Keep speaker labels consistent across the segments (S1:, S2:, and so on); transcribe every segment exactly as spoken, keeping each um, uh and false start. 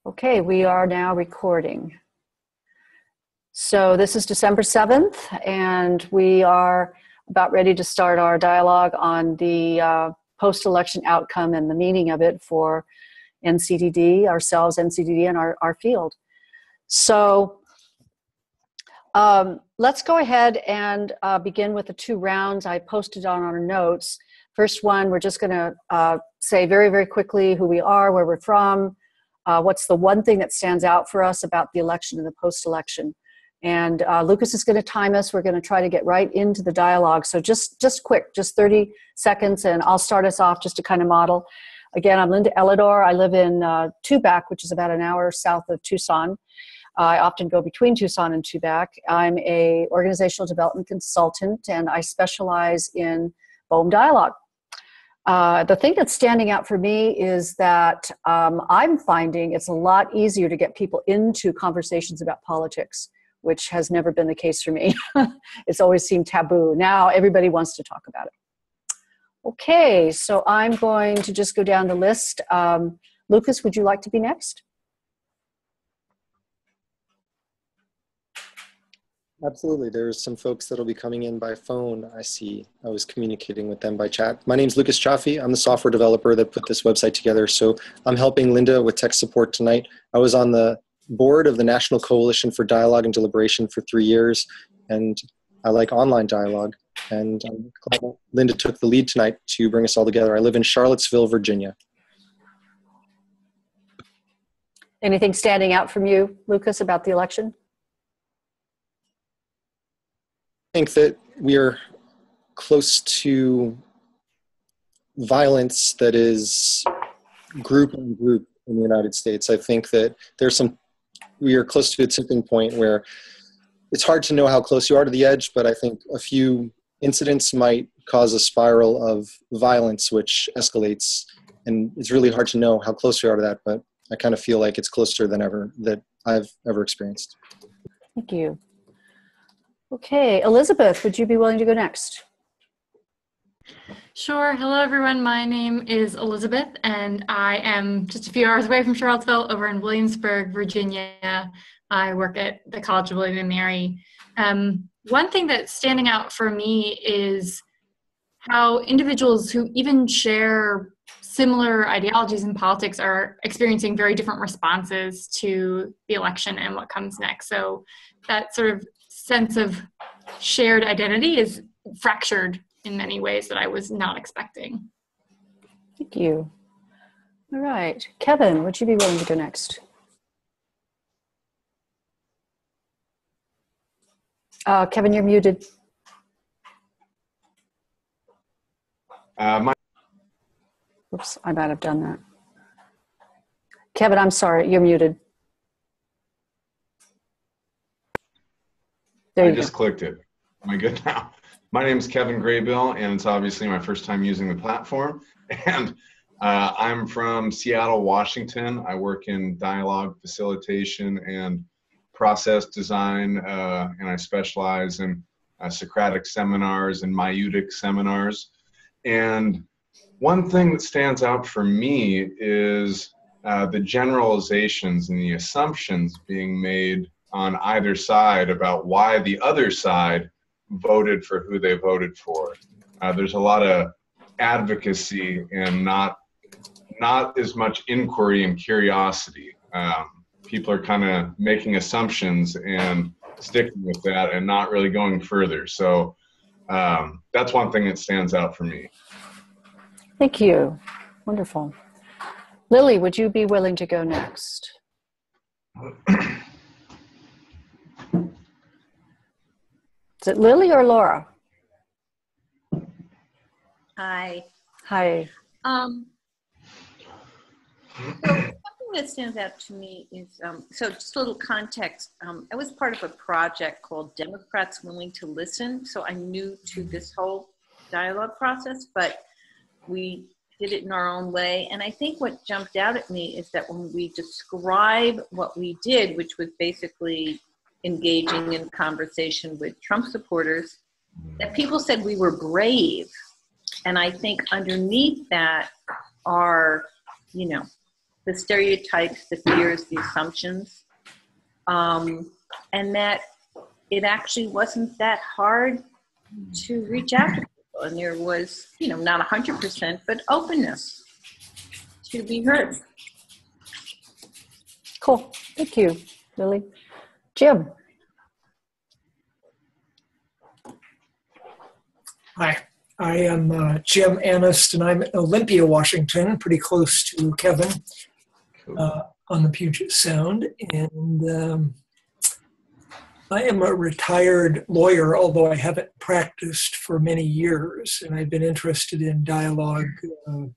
S1: Okay, we are now recording. So this is December seventh, and we are about ready to start our dialogue on the uh, post-election outcome and the meaning of it for N C D D, ourselves, N C D D, and our, our field. So um, let's go ahead and uh, begin with the two rounds I posted on our notes. First one, we're just going to uh, say very, very quickly who we are, where we're from, uh, what's the one thing that stands out for us about the election and the post-election. And uh, Lucas is going to time us. We're going to try to get right into the dialogue. So just, just quick, just thirty seconds, and I'll start us off just to kind of model. Again, I'm Linda Elidor. I live in uh, Tubac, which is about an hour south of Tucson. I often go between Tucson and Tubac. I'm a organizational development consultant, and I specialize in B O E M dialogue. Uh, the thing that's standing out for me is that um, I'm finding it's a lot easier to get people into conversations about politics, which has never been the case for me. It's always seemed taboo. Now everybody wants to talk about it. Okay, so I'm going to just go down the list. Um, Lucas, would you like to be next?
S2: Absolutely. There's some folks that'll be coming in by phone. I see. I was communicating with them by chat. My name's Lucas Chaffee. I'm the software developer that put this website together. So I'm helping Linda with tech support tonight. I was on the board of the National Coalition for Dialogue and Deliberation for three years, and I like online dialogue. And I'm glad Linda took the lead tonight to bring us all together. I live in Charlottesville, Virginia.
S1: Anything standing out from you, Lucas, about the election?
S2: I think that we are close to violence that is group on group in the United States. I think that there's some, we are close to a tipping point where it's hard to know how close you are to the edge, but I think a few incidents might cause a spiral of violence which escalates, and it's really hard to know how close we are to that, but I kind of feel like it's closer than ever that I've ever experienced.
S1: Thank you. Okay, Elizabeth, would you be willing to go next?
S3: Sure. Hello, everyone. My name is Elizabeth, and I am just a few hours away from Charlottesville over in Williamsburg, Virginia. I work at the College of William and Mary. Um, one thing that's standing out for me is how individuals who even share similar ideologies in politics are experiencing very different responses to the election and what comes next. So that sort of sense of shared identity is fractured in many ways that I was not expecting.
S1: Thank you. All right. Kevin, would you be willing to go next? Uh, Kevin, you're muted.
S4: Uh, my
S1: Oops, I might have done that. Kevin, I'm sorry, you're muted. There
S4: I
S1: you
S4: just
S1: go.
S4: clicked it. Am I good now? My name is Kevin Graybill, and it's obviously my first time using the platform. And uh, I'm from Seattle, Washington. I work in dialogue facilitation and process design, uh, and I specialize in uh, Socratic seminars and Maieutic seminars. And one thing that stands out for me is uh, the generalizations and the assumptions being made on either side about why the other side voted for who they voted for. Uh, there's a lot of advocacy and not not as much inquiry and curiosity. Um, people are kind of making assumptions and sticking with that and not really going further. So um, that's one thing that stands out for me.
S1: Thank you. Wonderful. Lily, would you be willing to go next? Is it Lily or Laura?
S5: Hi.
S1: Hi.
S5: Um, so something that stands out to me is, um, so just a little context. Um, I was part of a project called Democrats Willing to Listen. So I'm new to this whole dialogue process, but we did it in our own way. And I think what jumped out at me is that when we describe what we did, which was basically engaging in conversation with Trump supporters, that people said we were brave. And I think underneath that are, you know, the stereotypes, the fears, the assumptions, um, and that it actually wasn't that hard to reach out to people. And there was, you know, not one hundred percent, but openness to be heard.
S1: Cool. Thank you, Lily. Jim.
S6: Hi, I am uh, Jim Anist, and I'm in Olympia, Washington, pretty close to Kevin uh, on the Puget Sound. And um, I am a retired lawyer, although I haven't practiced for many years, and I've been interested in dialogue, uh,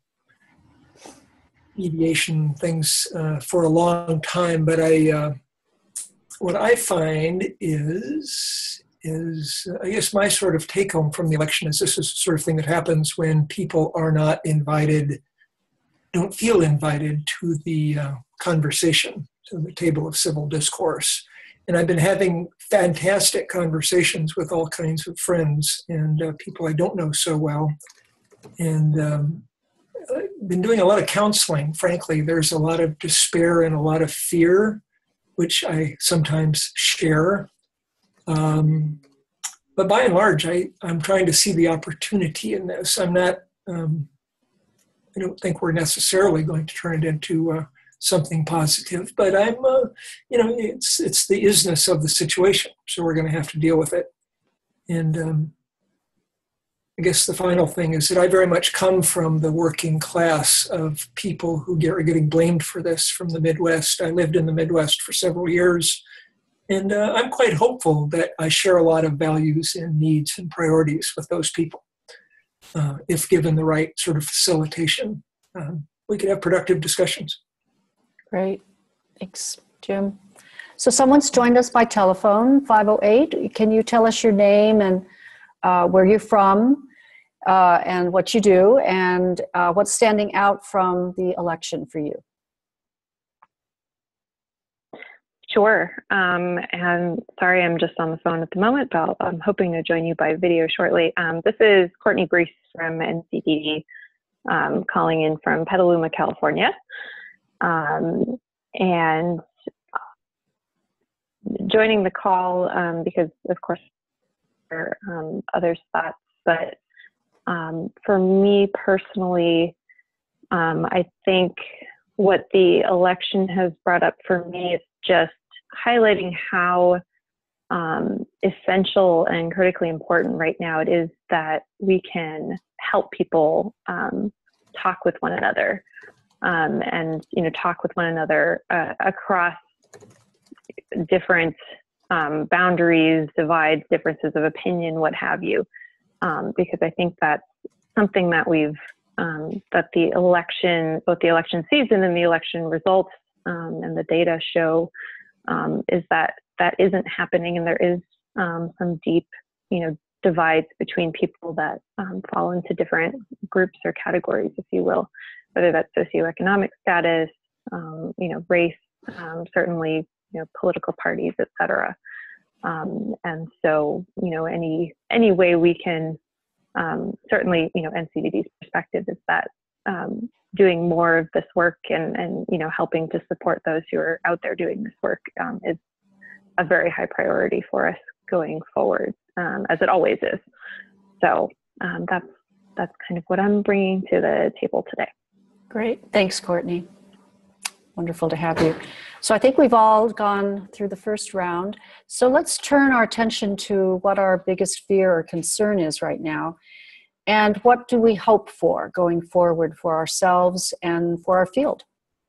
S6: mediation things uh, for a long time. But I, uh, what I find is, is uh, I guess my sort of take home from the election is this is the sort of thing that happens when people are not invited, don't feel invited to the uh, conversation, to the table of civil discourse. And I've been having fantastic conversations with all kinds of friends and uh, people I don't know so well. And um, I've been doing a lot of counseling, frankly. There's a lot of despair and a lot of fear, which I sometimes share. Um, but by and large, I, I'm trying to see the opportunity in this. I'm not, um, I don't think we're necessarily going to turn it into uh, something positive, but I'm, uh, you know, it's it's the isness of the situation, so we're going to have to deal with it. And um, I guess the final thing is that I very much come from the working class of people who get, are getting blamed for this from the Midwest. I lived in the Midwest for several years, and uh, I'm quite hopeful that I share a lot of values and needs and priorities with those people. Uh, if given the right sort of facilitation, um, we could have productive discussions.
S1: Great. Thanks, Jim. So someone's joined us by telephone, five oh eight. Can you tell us your name and uh, where you're from uh, and what you do and uh, what's standing out from the election for you?
S7: Sure. Um, and sorry, I'm just on the phone at the moment, but I'm hoping to join you by video shortly. Um, this is Courtney Brees from N C D D, um, calling in from Petaluma, California. Um, and joining the call um, because, of course, there are um, other thoughts. But um, for me personally, um, I think what the election has brought up for me is just highlighting how um, essential and critically important right now it is that we can help people um, talk with one another. Um, and, you know, talk with one another uh, across different um, boundaries, divides, differences of opinion, what have you. Um, because I think that's something that we've, um, that the election, both the election season and the election results um, and the data show um, is that that isn't happening. And there is um, some deep, you know, divides between people that um, fall into different groups or categories, if you will. Whether that's socioeconomic status, um, you know, race, um, certainly, you know, political parties, et cetera. Um, and so, you know, any any way we can, um, certainly, you know, N C D D's perspective is that um, doing more of this work and, and, you know, helping to support those who are out there doing this work um, is a very high priority for us going forward, um, as it always is. So um, that's that's kind of what I'm bringing to the table today.
S1: Great. Thanks, Courtney. Wonderful to have you. So I think we've all gone through the first round. So let's turn our attention to what our biggest fear or concern is right now. And what do we hope for going forward for ourselves and for our field?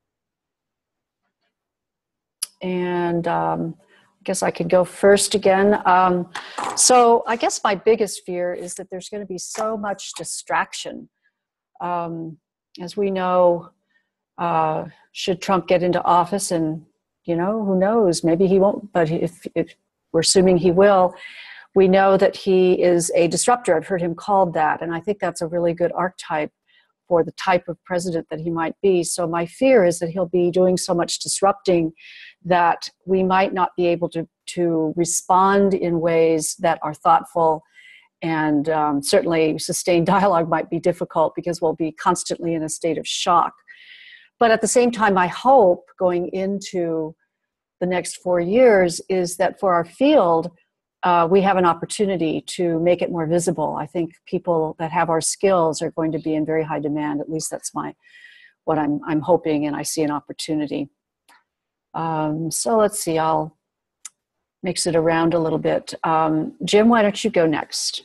S1: And um, I guess I could go first again. Um, so I guess my biggest fear is that there's going to be so much distraction. Um, As we know, uh, should Trump get into office, and, you know, who knows, maybe he won't, but if, if we're assuming he will, we know that he is a disruptor. I've heard him called that, and I think that's a really good archetype for the type of president that he might be. So my fear is that he'll be doing so much disrupting that we might not be able to, to respond in ways that are thoughtful. And um, certainly sustained dialogue might be difficult because we'll be constantly in a state of shock. but at the same time, my hope going into the next four years is that for our field, uh, we have an opportunity to make it more visible. I think people that have our skills are going to be in very high demand. At least that's my what I'm I'm hoping, and I see an opportunity. Um, so let's see. I'll mix it around a little bit. Um, Jim, why don't you go next?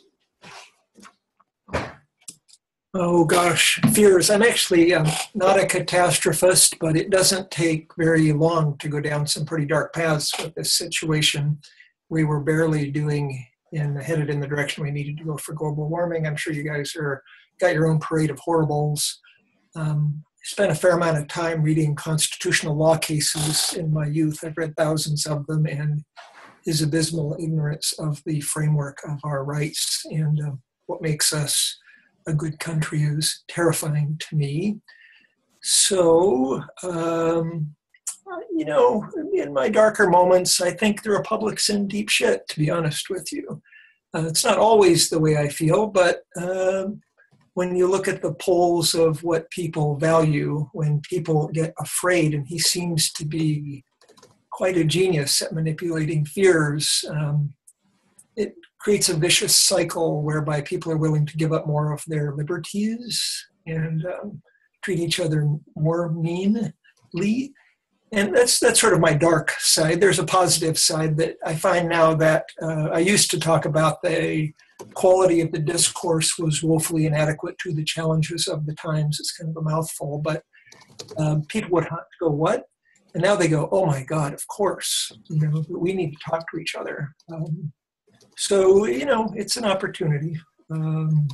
S6: Oh gosh, fears. I'm actually um, not a catastrophist, but it doesn't take very long to go down some pretty dark paths with this situation. We were barely doing and headed in the direction we needed to go for global warming. I'm sure you guys are got your own parade of horribles. Um, spent a fair amount of time reading constitutional law cases in my youth. I've read thousands of them, and his abysmal ignorance of the framework of our rights and uh, what makes us a good country is terrifying to me. So, um, you know, in my darker moments, I think the Republic's in deep shit, to be honest with you. Uh, it's not always the way I feel, but um, when you look at the polls of what people value, when people get afraid, and he seems to be quite a genius at manipulating fears, um, it creates a vicious cycle whereby people are willing to give up more of their liberties and um, treat each other more meanly. And that's that's sort of my dark side. There's a positive side that I find now that uh, I used to talk about the quality of the discourse was woefully inadequate to the challenges of the times. It's kind of a mouthful, but um, people would have to go, what? And now they go, oh my God, of course, you know, we need to talk to each other. Um, so, you know, it's an opportunity. Um,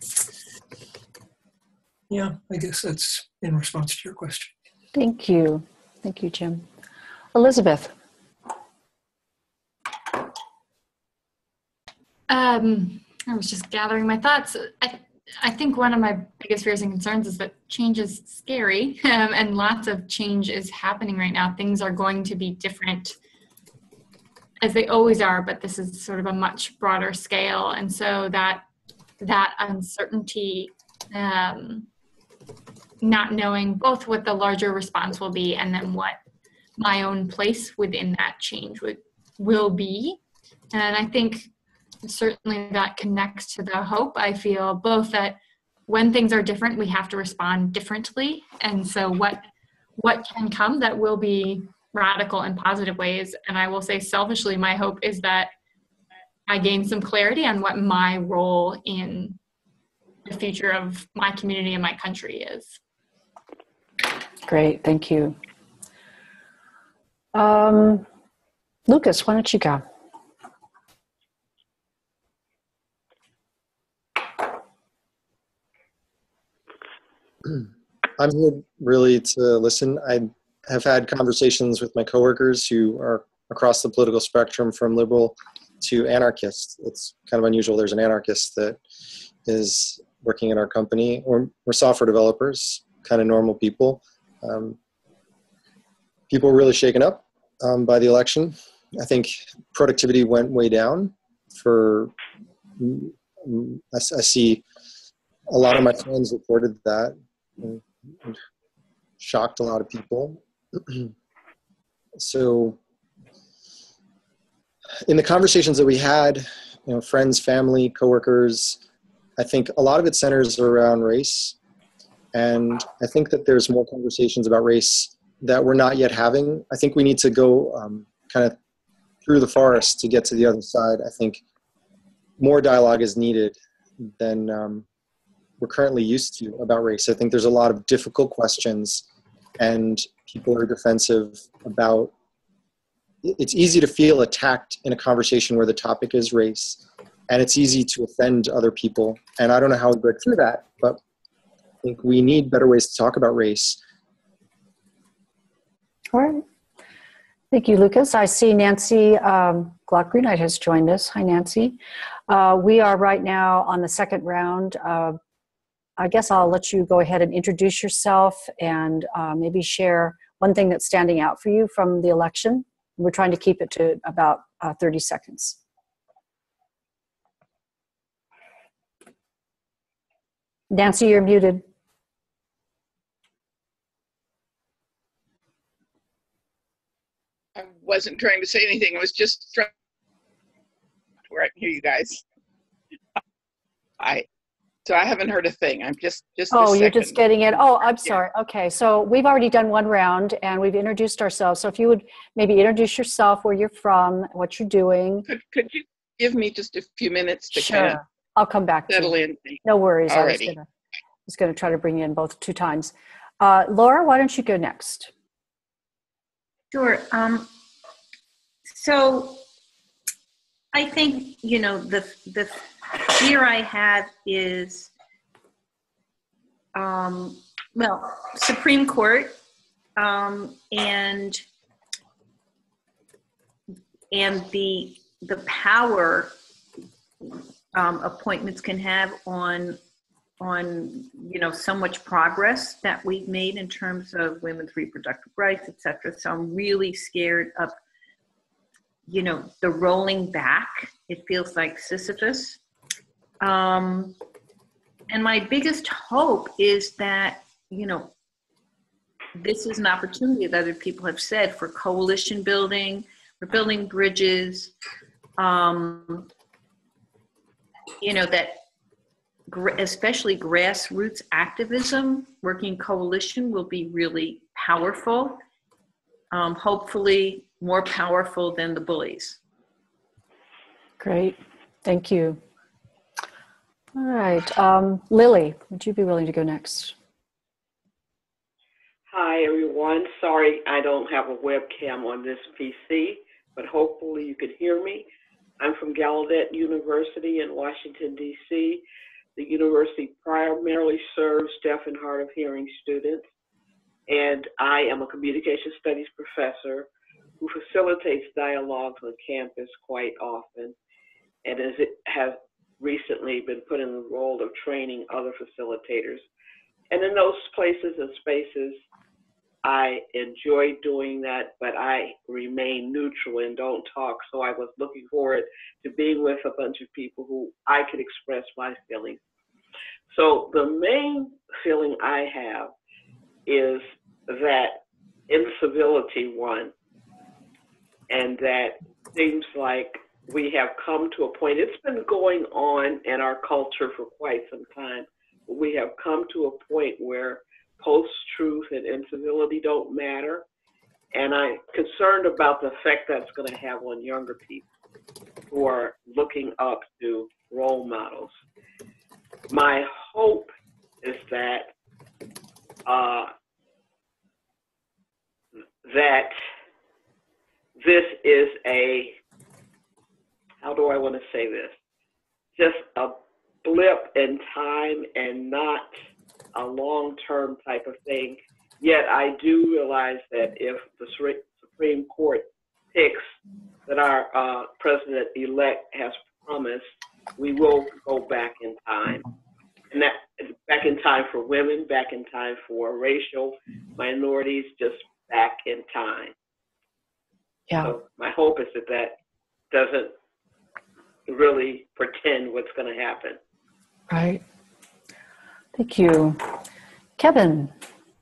S6: yeah, I guess that's in response to your question.
S1: Thank you. Thank you, Jim. Elizabeth.
S3: Um, I was just gathering my thoughts. I, I think one of my biggest fears and concerns is that change is scary, um, and lots of change is happening right now. Things are going to be different as they always are, but this is sort of a much broader scale. And so that that uncertainty, um, not knowing both what the larger response will be and then what my own place within that change would, will be. And I think certainly that connects to the hope. I feel both that when things are different, we have to respond differently. And so what what can come that will be radical in positive ways. And I will say selfishly, my hope is that I gain some clarity on what my role in the future of my community and my country is.
S1: Great, thank you. Um, Lucas, why don't you go?
S2: I'm here really to listen. I have had conversations with my coworkers who are across the political spectrum from liberal to anarchist. It's kind of unusual. There's an anarchist that is working in our company. We're, we're software developers, kind of normal people. Um, people were really shaken up um, by the election. I think productivity went way down. For I, I see a lot of my friends reported that. And shocked a lot of people. So in the conversations that we had, you know, friends, family, coworkers, I think a lot of it centers around race. And I think that there's more conversations about race that we're not yet having. I think we need to go um, kind of through the forest to get to the other side. I think more dialogue is needed than um, we're currently used to about race. I think there's a lot of difficult questions and people are defensive about, it's easy to feel attacked in a conversation where the topic is race, and it's easy to offend other people. And I don't know how we break through that, but I think we need better ways to talk about race.
S1: All right. Thank you, Lucas. I see Nancy um, Glock-Greenite has joined us. Hi, Nancy. Uh, we are right now on the second round. Uh, I guess I'll let you go ahead and introduce yourself and uh, maybe share one thing that's standing out for you from the election. We're trying to keep it to about uh, thirty seconds. Nancy, you're muted.
S8: I wasn't trying to say anything. I was just trying where I can hear you guys. I so I haven't heard a thing. I'm just just.
S1: Oh, you're
S8: second.
S1: just getting it. Oh, I'm sorry. Yeah. Okay, so we've already done one round and we've introduced ourselves. So if you would maybe introduce yourself, where you're from, what you're doing.
S8: Could could you give me just a few minutes to
S1: sure.
S8: kind of
S1: I'll come back
S8: settle
S1: to
S8: in.
S1: No worries.
S8: Alrighty.
S1: I was gonna was gonna try to bring you in both two times. Uh, Laura, why don't you go next?
S5: Sure. Um, so I think, you know, the the fear I have is, um, well, Supreme Court um, and and the the power um, appointments can have on on you know so much progress that we've made in terms of women's reproductive rights, et cetera. So I'm really scared of you know the rolling back. It feels like Sisyphus. Um, and my biggest hope is that you know this is an opportunity that other people have said for coalition building, for building bridges. Um, you know that. Especially grassroots activism, working coalition will be really powerful, um, hopefully more powerful than the bullies.
S1: Great, thank you. All right, um, Lily, would you be willing to go next?
S9: Hi everyone, sorry I don't have a webcam on this P C, but hopefully you can hear me. I'm from Gallaudet University in Washington, D C The university primarily serves deaf and hard of hearing students, and I am a communication studies professor who facilitates dialogues on campus quite often, and as it has recently been put in the role of training other facilitators. And in those places and spaces, I enjoy doing that, but I remain neutral and don't talk, so I was looking forward to being with a bunch of people who I could express my feelings. So the main feeling I have is that incivility won, and that seems like we have come to a point, it's been going on in our culture for quite some time, but we have come to a point where post-truth and incivility don't matter, and I'm concerned about the effect that's going to have on younger people who are looking up to role models. My hope is that uh, that this is a, how do I want to say this? Just a blip in time and not a long-term type of thing. Yet I do realize that if the Supreme Court picks that our uh, president-elect has promised, we will go back in time. And that back in time for women, back in time for racial minorities, just back in time.
S1: Yeah.
S9: So my hope is that that doesn't really pretend what's going to happen.
S1: Right. Thank you. Kevin.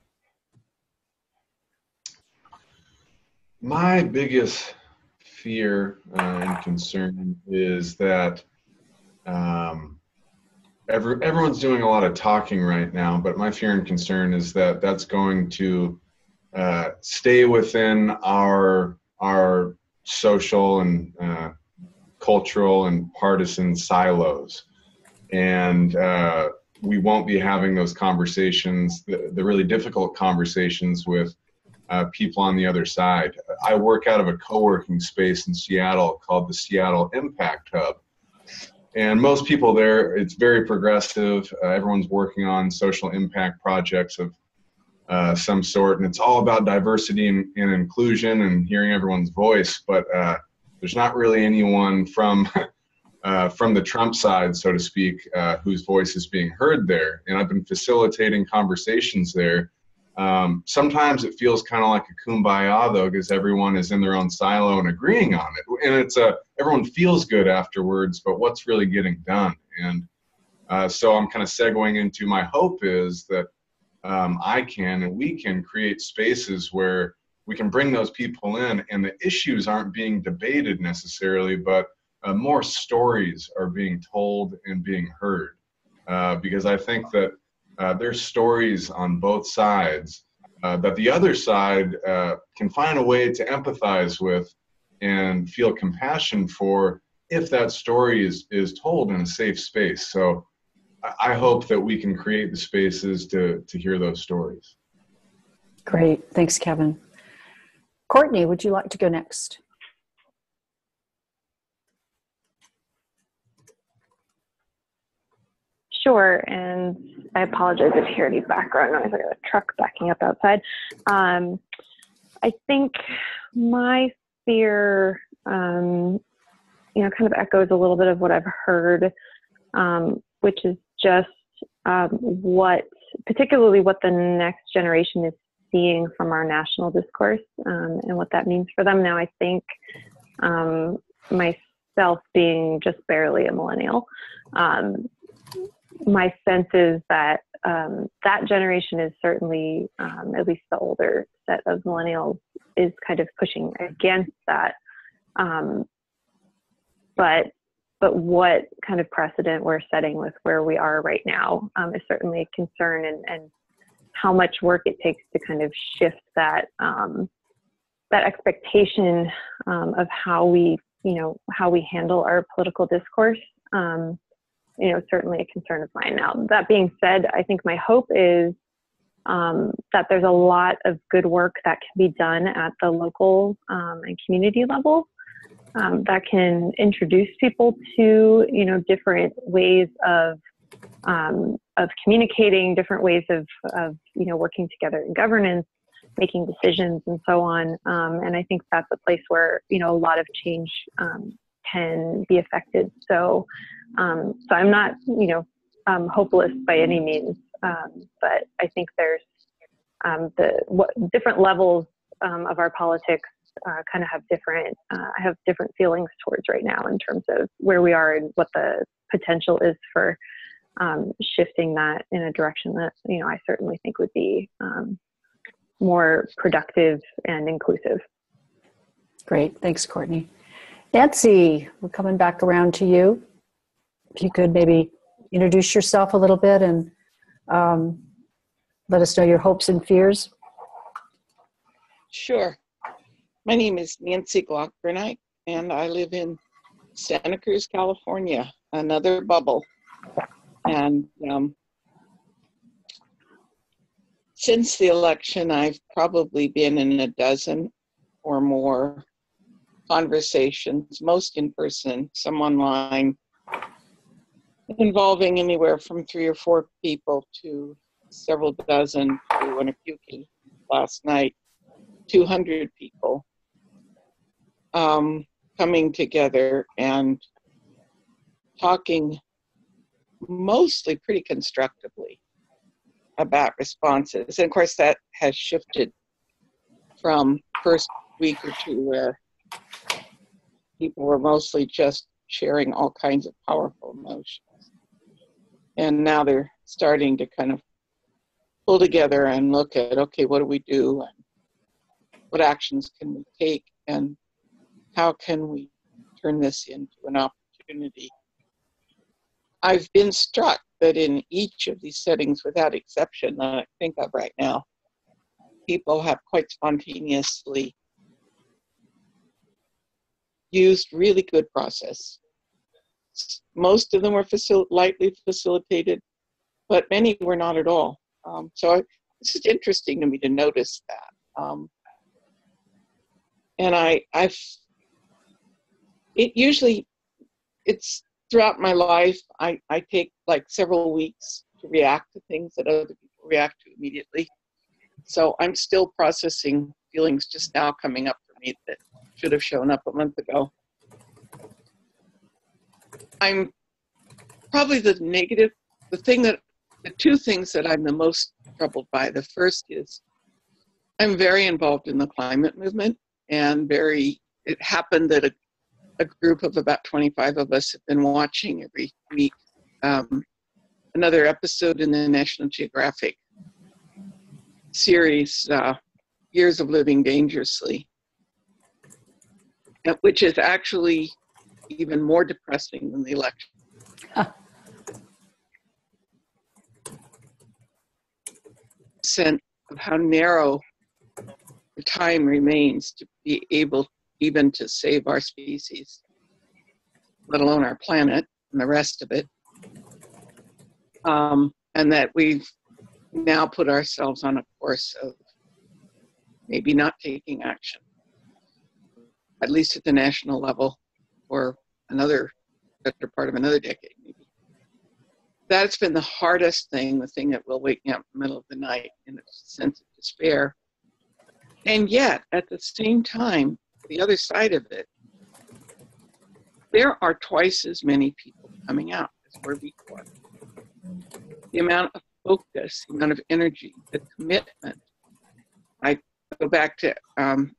S4: My biggest fear uh, and concern is that um, every, everyone's doing a lot of talking right now, but my fear and concern is that that's going to uh, stay within our, our social and uh, cultural and partisan silos. And uh, we won't be having those conversations, the, the really difficult conversations with uh, people on the other side. I work out of a co-working space in Seattle called the Seattle Impact Hub. And most people there, it's very progressive. Uh, everyone's working on social impact projects of uh, some sort. And it's all about diversity and, and inclusion and hearing everyone's voice. But uh, there's not really anyone from Uh, from the Trump side, so to speak, uh, whose voice is being heard there. And I've been facilitating conversations there. Um, sometimes it feels kind of like a kumbaya, though, because everyone is in their own silo and agreeing on it. And it's a, everyone feels good afterwards, but what's really getting done? And uh, so I'm kind of segueing into my hope is that um, I can and we can create spaces where we can bring those people in, and the issues aren't being debated necessarily, but uh, more stories are being told and being heard. Uh, because I think that uh, there's stories on both sides uh, that the other side uh, can find a way to empathize with and feel compassion for if that story is, is told in a safe space. So I hope that we can create the spaces to, to hear those stories.
S1: Great. Thanks, Kevin. Courtney, would you like to go next?
S7: Sure, and I apologize if you hear any background noise. I got a truck backing up outside. Um, I think my fear, um, you know, kind of echoes a little bit of what I've heard, um, which is just um, what, particularly what the next generation is seeing from our national discourse um, and what that means for them. Now, I think um, myself being just barely a millennial, um, my sense is that um, that generation is certainly, um, at least the older set of millennials, is kind of pushing against that. Um, but but what kind of precedent we're setting with where we are right now um, is certainly a concern, and, and how much work it takes to kind of shift that um, that expectation um, of how we, you know, how we handle our political discourse. Um, you know, certainly a concern of mine. Now, that being said, I think my hope is um, that there's a lot of good work that can be done at the local um, and community level um, that can introduce people to, you know, different ways of um, of communicating, different ways of, of, you know, working together in governance, making decisions, and so on. Um, and I think that's a place where, you know, a lot of change um, can be affected. So, um, so I'm not, you know, um, hopeless by any means, um, but I think there's um, the what different levels um, of our politics uh, kind of have different, uh, I have different feelings towards right now in terms of where we are and what the potential is for um, shifting that in a direction that, you know, I certainly think would be um, more productive and inclusive.
S1: Great. Thanks, Courtney. Nancy, we're coming back around to you. If you could maybe introduce yourself a little bit and um, let us know your hopes and fears.
S8: Sure. My name is Nancy Glockbernite, and I live in Santa Cruz, California, another bubble. And um, since the election, I've probably been in a dozen or more conversations, most in person, some online, involving anywhere from three or four people to several dozen to, and a few last night, two hundred people um, coming together and talking mostly pretty constructively about responses. And of course, that has shifted from first week or two where people were mostly just sharing all kinds of powerful emotions. And now they're starting to kind of pull together and look at, okay, what do we do? And what actions can we take? And how can we turn this into an opportunity? I've been struck that in each of these settings, without exception, that I think of right now, people have quite spontaneously used really good process. Most of them were facil lightly facilitated, but many were not at all. Um, so I, it's just interesting to me to notice that. Um, and I, I've, it usually, it's throughout my life, I, I take like several weeks to react to things that other people react to immediately. So I'm still processing feelings just now coming up for me that should have shown up a month ago. I'm probably the negative, the thing that, the two things that I'm the most troubled by. The first is I'm very involved in the climate movement, and very, it happened that a, a group of about twenty-five of us have been watching every week um, another episode in the National Geographic series, uh, years of living dangerously, which is actually even more depressing than the election.
S1: Huh.
S8: Sense of how narrow the time remains to be able even to save our species, let alone our planet and the rest of it. Um, and that we've now put ourselves on a course of maybe not taking action, at least at the national level, for another, better part of another decade, maybe. That's been the hardest thing, the thing that will wake me up in the middle of the night in a sense of despair. And yet, at the same time, the other side of it, there are twice as many people coming out as were before. The amount of focus, the amount of energy, the commitment. I go back to, um,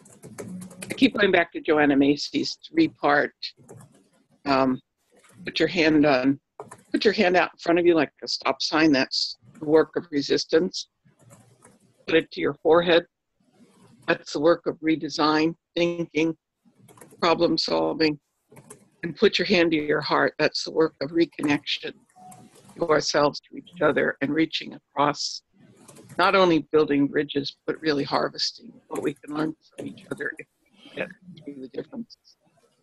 S8: I keep going back to Joanna Macy's three-part, um, put your hand on, put your hand out in front of you like a stop sign. That's the work of resistance. Put it to your forehead. That's the work of redesign, thinking, problem solving. And put your hand to your heart. That's the work of reconnection to ourselves, to each other, and reaching across, not only building bridges, but really harvesting what we can learn from each other if we get through the differences.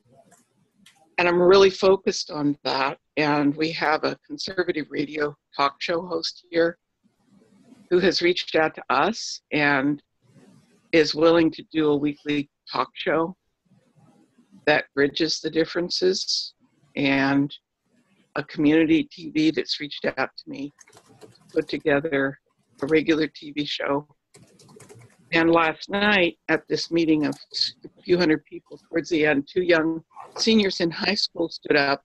S8: And I'm really focused on that. And we have a conservative radio talk show host here who has reached out to us and is willing to do a weekly talk show that bridges the differences, and a community T V that's reached out to me to put together a regular T V show. And last night at this meeting of a few hundred people towards the end, two young seniors in high school stood up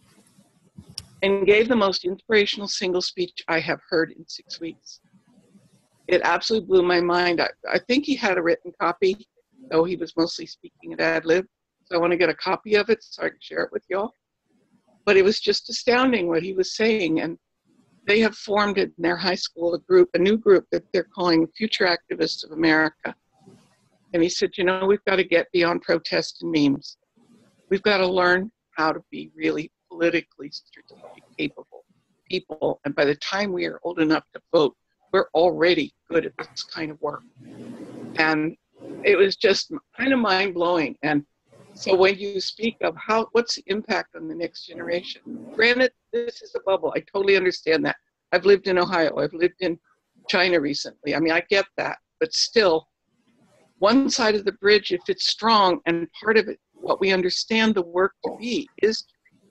S8: and gave the most inspirational single speech I have heard in six weeks. It absolutely blew my mind. I, I think he had a written copy, though he was mostly speaking at ad lib. So I want to get a copy of it so I can share it with y'all. But it was just astounding what he was saying. And they have formed in their high school a group, a new group that they're calling Future Activists of America. And he said, you know, we've got to get beyond protest and memes. We've got to learn how to be really politically strategic, capable people. And by the time we are old enough to vote, we're already good at this kind of work. And it was just kind of mind-blowing. And so when you speak of how, what's the impact on the next generation? Granted, this is a bubble. I totally understand that. I've lived in Ohio. I've lived in China recently. I mean, I get that. But still, one side of the bridge, if it's strong, and part of it, what we understand the work to be is,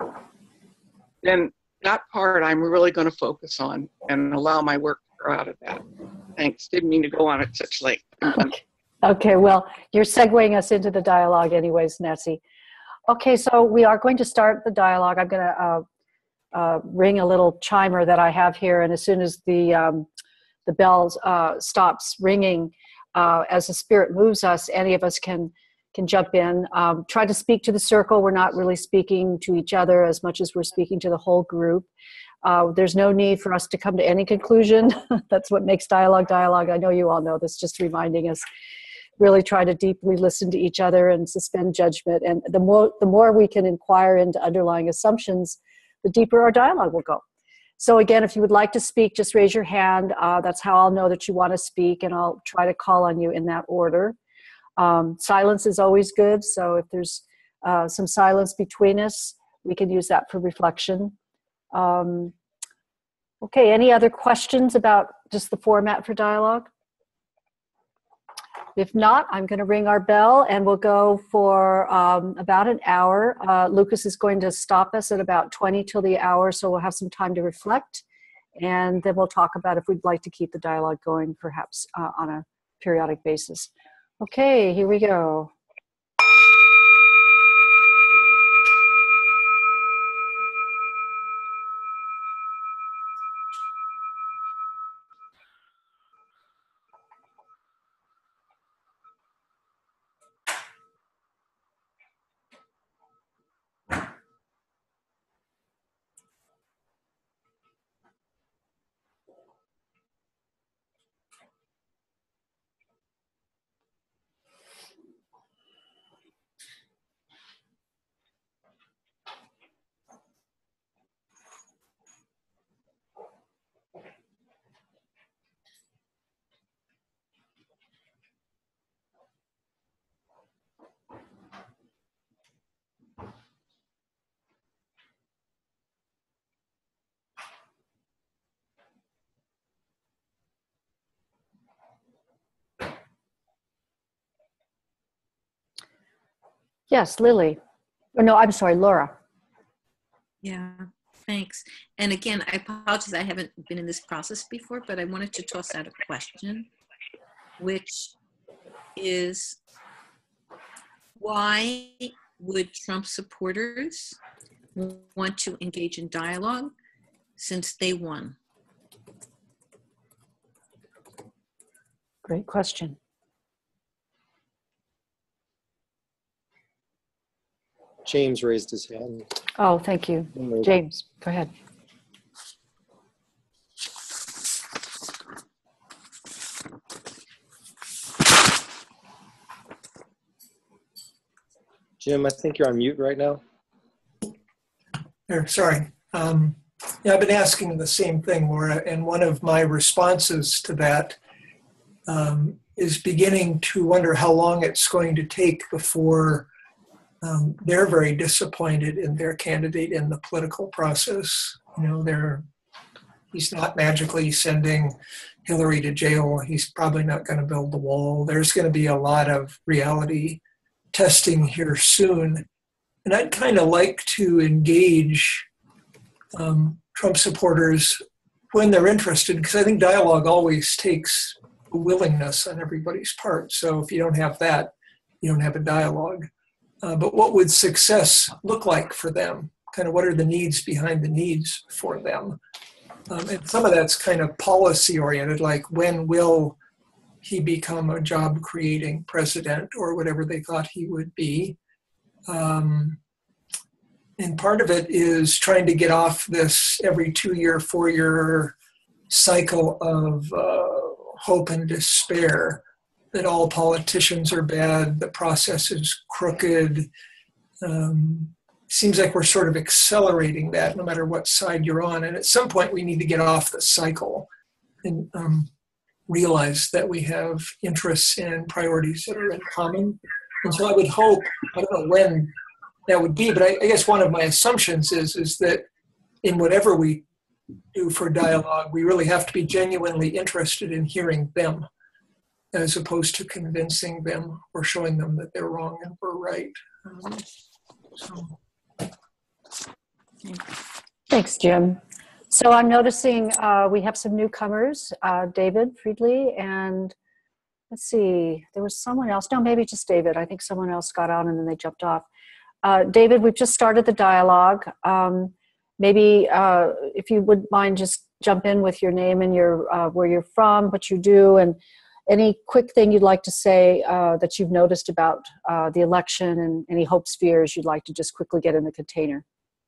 S8: then that part I'm really going to focus on and allow my work to grow out of that. Thanks. Didn't mean to go on at such length.
S1: Okay. Okay, well, you're segueing us into the dialogue anyways, Nancy. Okay, so we are going to start the dialogue. I'm going to uh, uh, ring a little chimer that I have here, and as soon as the, um, the bell uh, stops ringing, uh, as the spirit moves us, any of us can, can jump in. Um, try to speak to the circle. We're not really speaking to each other as much as we're speaking to the whole group. Uh, there's no need for us to come to any conclusion. That's what makes dialogue dialogue. I know you all know this, just reminding us. Really try to deeply listen to each other and suspend judgment. And the more, the more we can inquire into underlying assumptions, the deeper our dialogue will go. So again, if you would like to speak, just raise your hand. Uh, that's how I'll know that you want to speak, and I'll try to call on you in that order. Um, silence is always good. So if there's uh, some silence between us, we can use that for reflection. Um, okay, any other questions about just the format for dialogue? If not, I'm going to ring our bell and we'll go for um, about an hour. Uh, Lucas is going to stop us at about twenty till the hour, so we'll have some time to reflect. And then we'll talk about if we'd like to keep the dialogue going, perhaps uh, on a periodic basis. Okay, here we go. Yes, Lily. Oh, no, I'm sorry, Laura.
S5: Yeah, thanks. And again, I apologize, I haven't been in this process before, but I wanted to toss out a question, which is, why would Trump supporters want to engage in dialogue since they won?
S1: Great question.
S2: James raised his hand.
S1: Oh, thank you. James, go ahead.
S2: Jim, I think you're on mute right now.
S6: There, sorry. Um, yeah, I've been asking the same thing, Laura, and one of my responses to that um, is beginning to wonder how long it's going to take before um, they're very disappointed in their candidate in the political process. You know, they're he's not magically sending Hillary to jail. He's probably not going to build the wall. There's going to be a lot of reality testing here soon. And I'd kind of like to engage um, Trump supporters when they're interested, because I think dialogue always takes a willingness on everybody's part. So if you don't have that, you don't have a dialogue. Uh, but what would success look like for them? Kind of what are the needs behind the needs for them? Um, and some of that's kind of policy oriented, like when will he become a job creating president or whatever they thought he would be. Um, and part of it is trying to get off this every two year, four year cycle of uh, hope and despair that all politicians are bad, the process is crooked. Um, seems like we're sort of accelerating that no matter what side you're on. And at some point we need to get off the cycle and um, realize that we have interests and priorities that are in common. And so I would hope, I don't know when that would be, but I, I guess one of my assumptions is, is that in whatever we do for dialogue, we really have to be genuinely interested in hearing them as opposed to convincing them or showing them that they're wrong and we're right. Um, so.
S1: Thanks, Jim. So I'm noticing uh, we have some newcomers, uh, David Friedley, and let's see, there was someone else. No, maybe just David. I think someone else got on and then they jumped off. Uh, David, we've just started the dialogue. Um, maybe uh, if you wouldn't mind, just jump in with your name and your uh, where you're from, what you do, and any quick thing you'd like to say uh, that you've noticed about uh, the election and any hopes, fears you'd like to just quickly get in the container.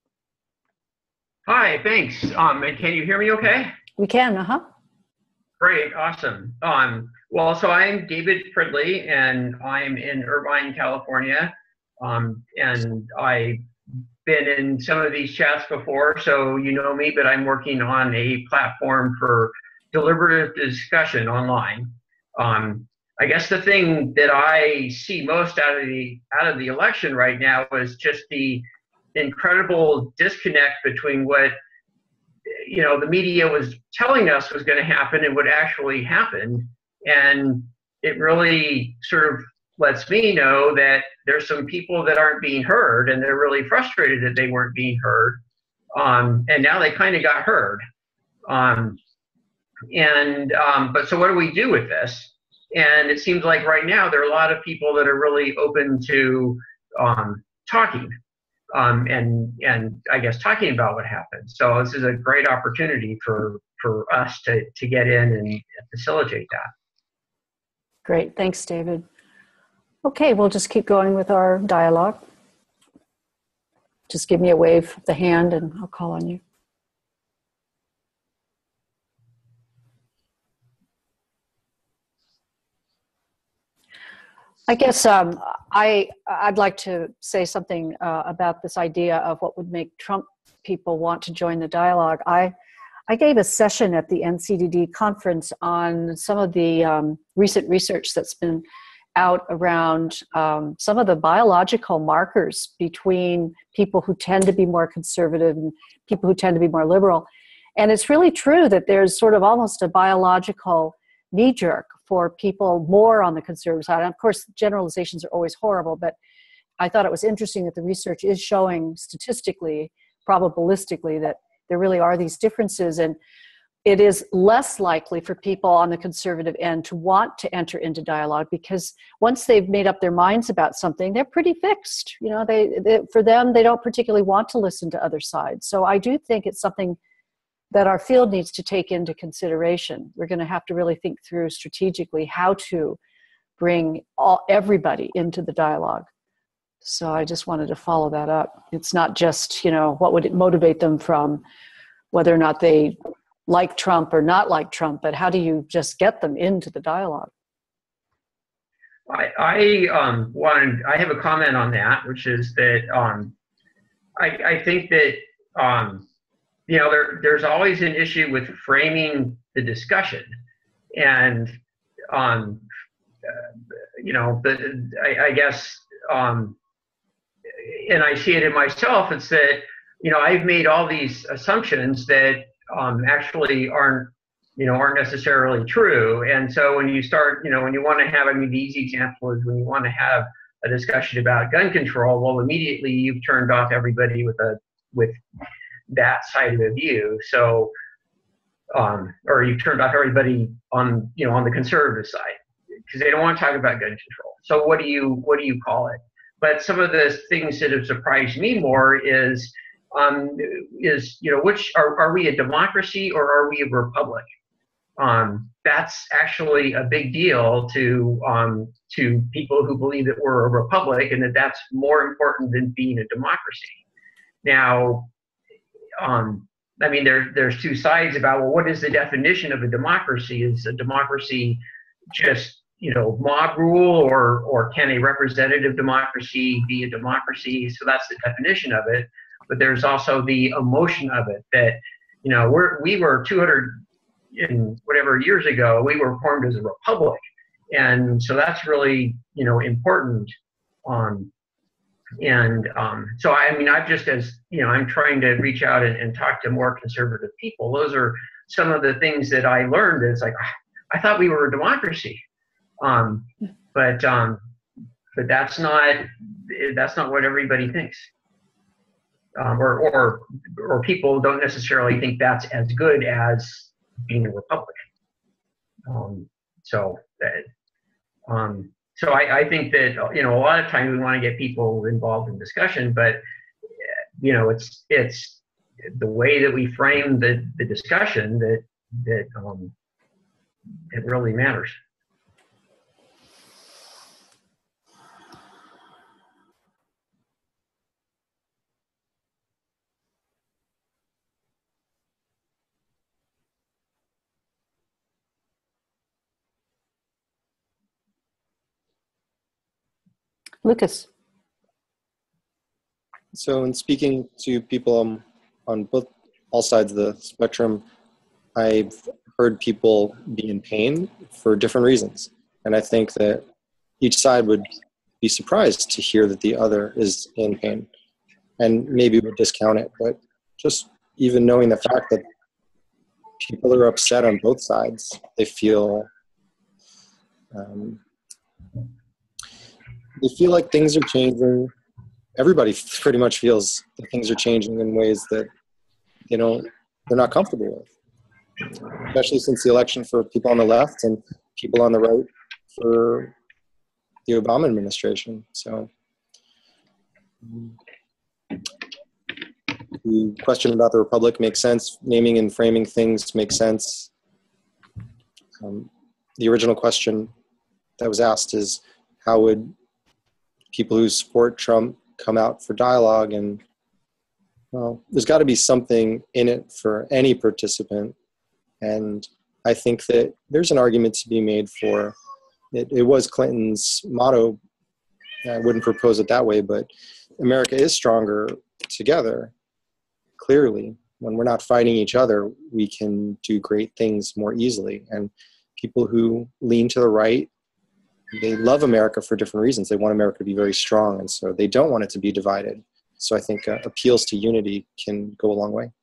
S10: Hi, thanks. Um, and can you hear me okay?
S1: We can, uh-huh.
S10: Great, awesome. Um, well, so I'm David Fridley, and I'm in Irvine, California. Um, and I've been in some of these chats before, so you know me, but I'm working on a platform for deliberative discussion online. Um, I guess the thing that I see most out of the out of the election right now is just the incredible disconnect between what you know the media was telling us was going to happen and what actually happened, and it really sort of lets me know that there's some people that aren't being heard, and they're really frustrated that they weren't being heard, um, and now they kind of got heard. Um, and um, but so what do we do with this? And it seems like right now there are a lot of people that are really open to um, talking. Um, and and I guess talking about what happened. So this is a great opportunity for for us to to get in and facilitate that.
S1: Great, thanks, David. Okay, we'll just keep going with our dialogue. Just give me a wave of the hand and I'll call on you. I guess um, I, I'd like to say something uh, about this idea of what would make Trump people want to join the dialogue. I, I gave a session at the N C D D conference on some of the um, recent research that's been out around um, some of the biological markers between people who tend to be more conservative and people who tend to be more liberal. And it's really true that there's sort of almost a biological knee-jerk for people more on the conservative side. And of course, generalizations are always horrible, but I thought it was interesting that the research is showing statistically, probabilistically, that there really are these differences, and it is less likely for people on the conservative end to want to enter into dialogue, because once they've made up their minds about something, they're pretty fixed. You know, they, they for them, they don't particularly want to listen to other sides. So I do think it's something that our field needs to take into consideration. We're going to have to really think through strategically how to bring all everybody into the dialogue. So I just wanted to follow that up. It's not just, you know, what would it motivate them from whether or not they like Trump or not like Trump, but how do you just get them into the dialogue?
S10: I, I um, wanted, I have a comment on that, which is that um, I, I think that, um, you know, there, there's always an issue with framing the discussion. And, um, uh, you know, the, I, I guess, um, and I see it in myself, it's that, you know, I've made all these assumptions that um, actually aren't, you know, aren't necessarily true. And so when you start, you know, when you want to have, I mean, the easy example is when you want to have a discussion about gun control, well, immediately you've turned off everybody with a, with that side of the view. So, um, or you've turned off everybody on, you know, on the conservative side, because they don't want to talk about gun control. So what do you, what do you call it? But some of the things that have surprised me more is, um, is, you know, which are, are we a democracy or are we a republic? Um, that's actually a big deal to, um, to people who believe that we're a republic and that that's more important than being a democracy. Now, um, I mean, there, there's two sides about, well, what is the definition of a democracy? Is a democracy just, you know, mob rule, or, or can a representative democracy be a democracy? So that's the definition of it. But there's also the emotion of it that, you know, we're, we were two hundred and whatever years ago, we were formed as a republic. And so that's really, you know, important. Um, and um, so, I mean, I've just, as, you know, I'm trying to reach out and, and talk to more conservative people. Those are some of the things that I learned. Is like, I thought we were a democracy. Um, but, um, but that's not, that's not what everybody thinks. Um, or, or, or people don't necessarily think that's as good as being a republic. Um, so that, um, so I, I think that, you know, a lot of times we want to get people involved in discussion, but, you know, it's, it's the way that we frame the, the discussion that, that, um, it really matters.
S1: Lucas.
S2: So in speaking to people um, on both all sides of the spectrum, I've heard people be in pain for different reasons. And I think that each side would be surprised to hear that the other is in pain, and maybe would discount it. But just even knowing the fact that people are upset on both sides, they feel um, they feel like things are changing. Everybody pretty much feels that things are changing in ways that, you know, they're not comfortable with, especially since the election for people on the left and people on the right for the Obama administration. So the question about the Republic makes sense. Naming and framing things makes sense. Um, the original question that was asked is, how would people who support Trump come out for dialogue? And, well, there's got to be something in it for any participant. And I think that there's an argument to be made for it. It was Clinton's motto. I wouldn't propose it that way, but America is stronger together. Clearly, when we're not fighting each other, we can do great things more easily. And people who lean to the right, they love America for different reasons. They want America to be very strong, and so they don't want it to be divided. So I think uh, appeals to unity can go a long way.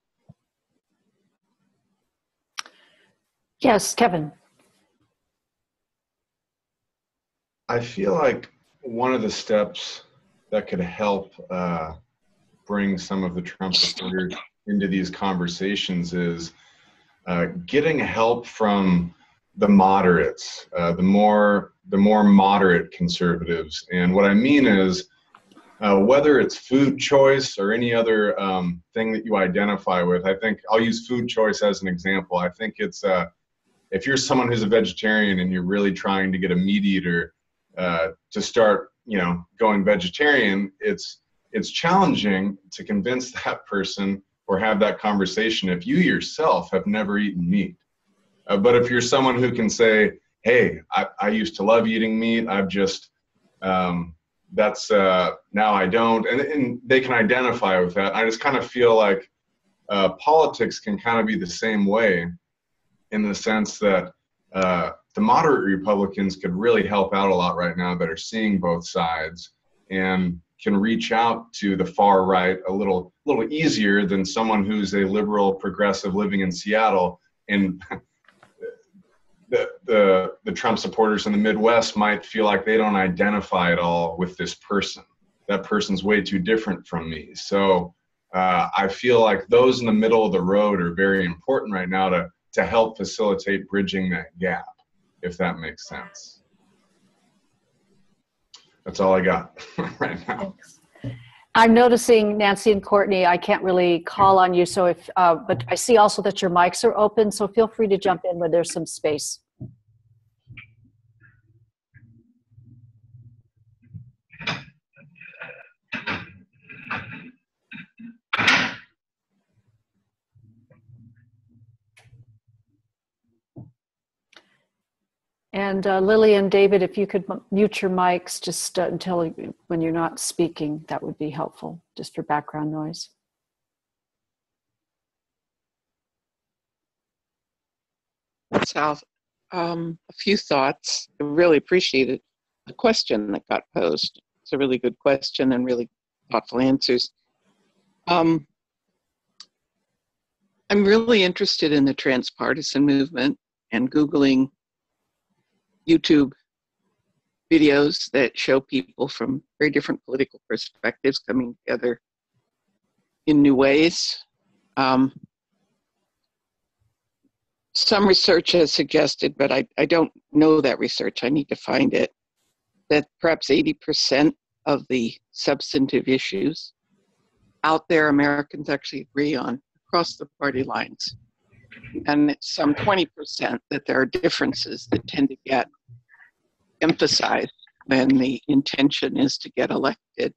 S1: Yes, Kevin.
S4: I feel like one of the steps that could help uh, bring some of the Trump supporters into these conversations is uh, getting help from the moderates, uh, the more the more moderate conservatives. And what I mean is, uh, whether it's food choice or any other um, thing that you identify with, I think I'll use food choice as an example. I think it's uh, if you're someone who's a vegetarian and you're really trying to get a meat eater uh, to start, you know, going vegetarian, it's it's challenging to convince that person or have that conversation if you yourself have never eaten meat. Uh, but if you're someone who can say, hey, I, I used to love eating meat, I've just, um, that's, uh, now I don't, and, and they can identify with that. I just kind of feel like uh, politics can kind of be the same way, in the sense that uh, the moderate Republicans could really help out a lot right now that are seeing both sides and can reach out to the far right a little, little easier than someone who's a liberal progressive living in Seattle. And the, the, the Trump supporters in the Midwest might feel like they don't identify at all with this person. That person's way too different from me. So uh, I feel like those in the middle of the road are very important right now to, to help facilitate bridging that gap, if that makes sense. That's all I got right now.
S1: Thanks. I'm noticing, Nancy and Courtney, I can't really call on you, so if, uh, but I see also that your mics are open, so feel free to jump in where there's some space. And uh, Lily and David, if you could mute your mics just uh, until when you're not speaking, that would be helpful, just for background noise.
S8: Sal, um, a few thoughts. I really appreciated the question that got posed. It's a really good question and really thoughtful answers. Um, I'm really interested in the transpartisan movement and Googling YouTube videos that show people from very different political perspectives coming together in new ways. Um, some research has suggested, but I, I don't know that research, I need to find it, that perhaps eighty percent of the substantive issues out there Americans actually agree on across the party lines. And it's some twenty percent that there are differences that tend to get emphasized when the intention is to get elected.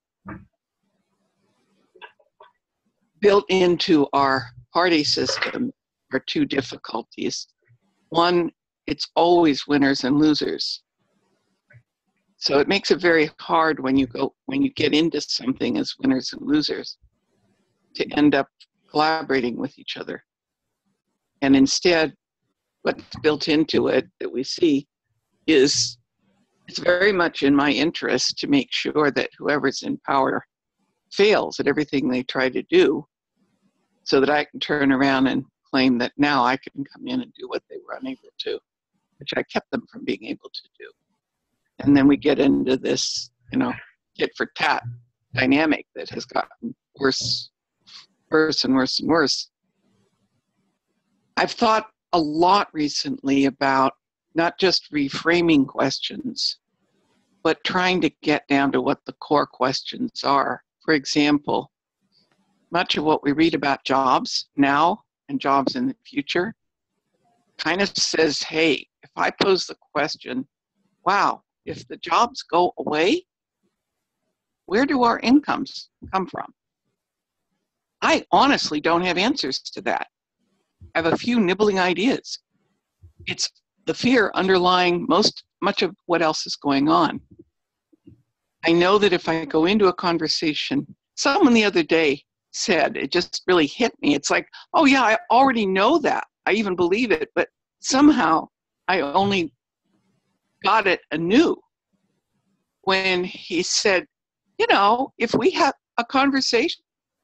S8: Built into our party system are two difficulties. One, it's always winners and losers. So it makes it very hard when you go, when you get into something as winners and losers to end up collaborating with each other. And instead, what's built into it that we see is it's very much in my interest to make sure that whoever's in power fails at everything they try to do, so that I can turn around and claim that now I can come in and do what they were unable to, which I kept them from being able to do. And then we get into this, you know, tit for tat dynamic that has gotten worse, worse and worse and worse. I've thought a lot recently about not just reframing questions, but trying to get down to what the core questions are. For example, much of what we read about jobs now and jobs in the future kind of says, hey, if I pose the question, wow, if the jobs go away, where do our incomes come from? I honestly don't have answers to that. I have a few nibbling ideas. It's the fear underlying most, much of what else is going on. I know that if I go into a conversation, someone the other day said, it just really hit me. It's like, oh yeah, I already know that. I even believe it, but somehow I only got it anew when he said, you know, if we have a conversation.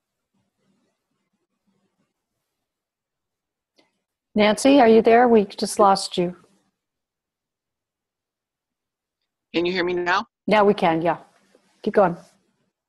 S1: Nancy, are you there? We just lost you.
S8: Can you hear me now?
S1: Now we can, yeah. Keep going.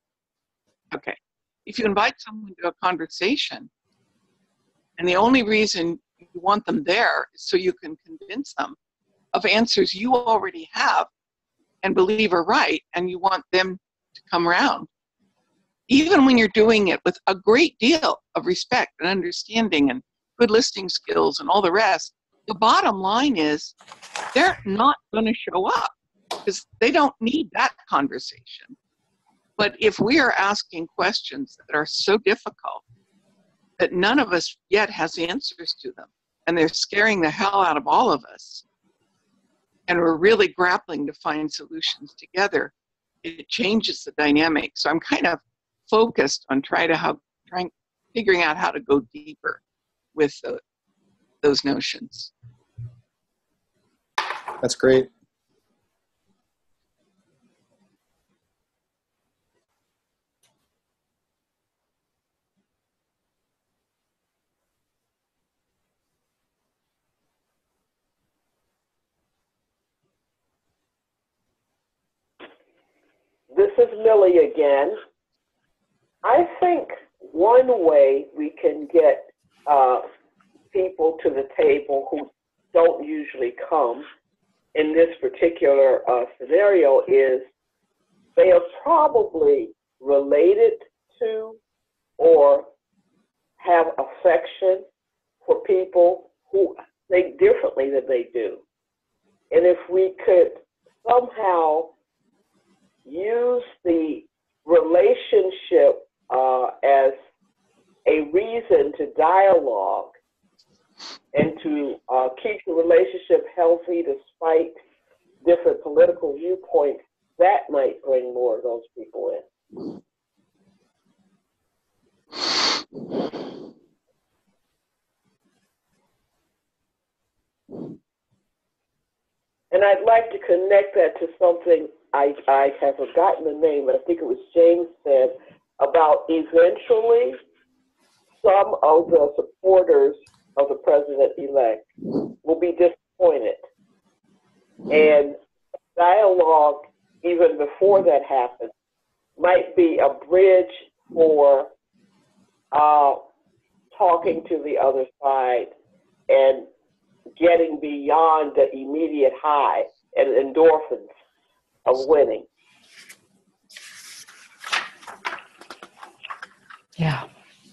S8: Okay. If you invite someone to a conversation, and the only reason you want them there is so you can convince them of answers you already have and believe are right, and you want them to come around, even when you're doing it with a great deal of respect and understanding and good listening skills and all the rest, the bottom line is they're not going to show up because they don't need that conversation. But if we are asking questions that are so difficult that none of us yet has answers to them, and they're scaring the hell out of all of us, and we're really grappling to find solutions together, it changes the dynamic. So I'm kind of focused on trying to how, trying, figuring out how to go deeper with the, those notions.
S2: That's great.
S9: This is Millie again. I think one way we can get uh, people to the table who don't usually come in this particular uh, scenario is they are probably related to or have affection for people who think differently than they do. And if we could somehow use the relationship uh, as a reason to dialogue and to uh, keep the relationship healthy despite different political viewpoints, that might bring more of those people in. And I'd like to connect that to something I, I have forgotten the name, but I think it was James said about eventually some of the supporters of the president-elect will be disappointed. And dialogue, even before that happens, might be a bridge for uh, talking to the other side and getting beyond the immediate high and endorphins of winning.
S1: Yeah.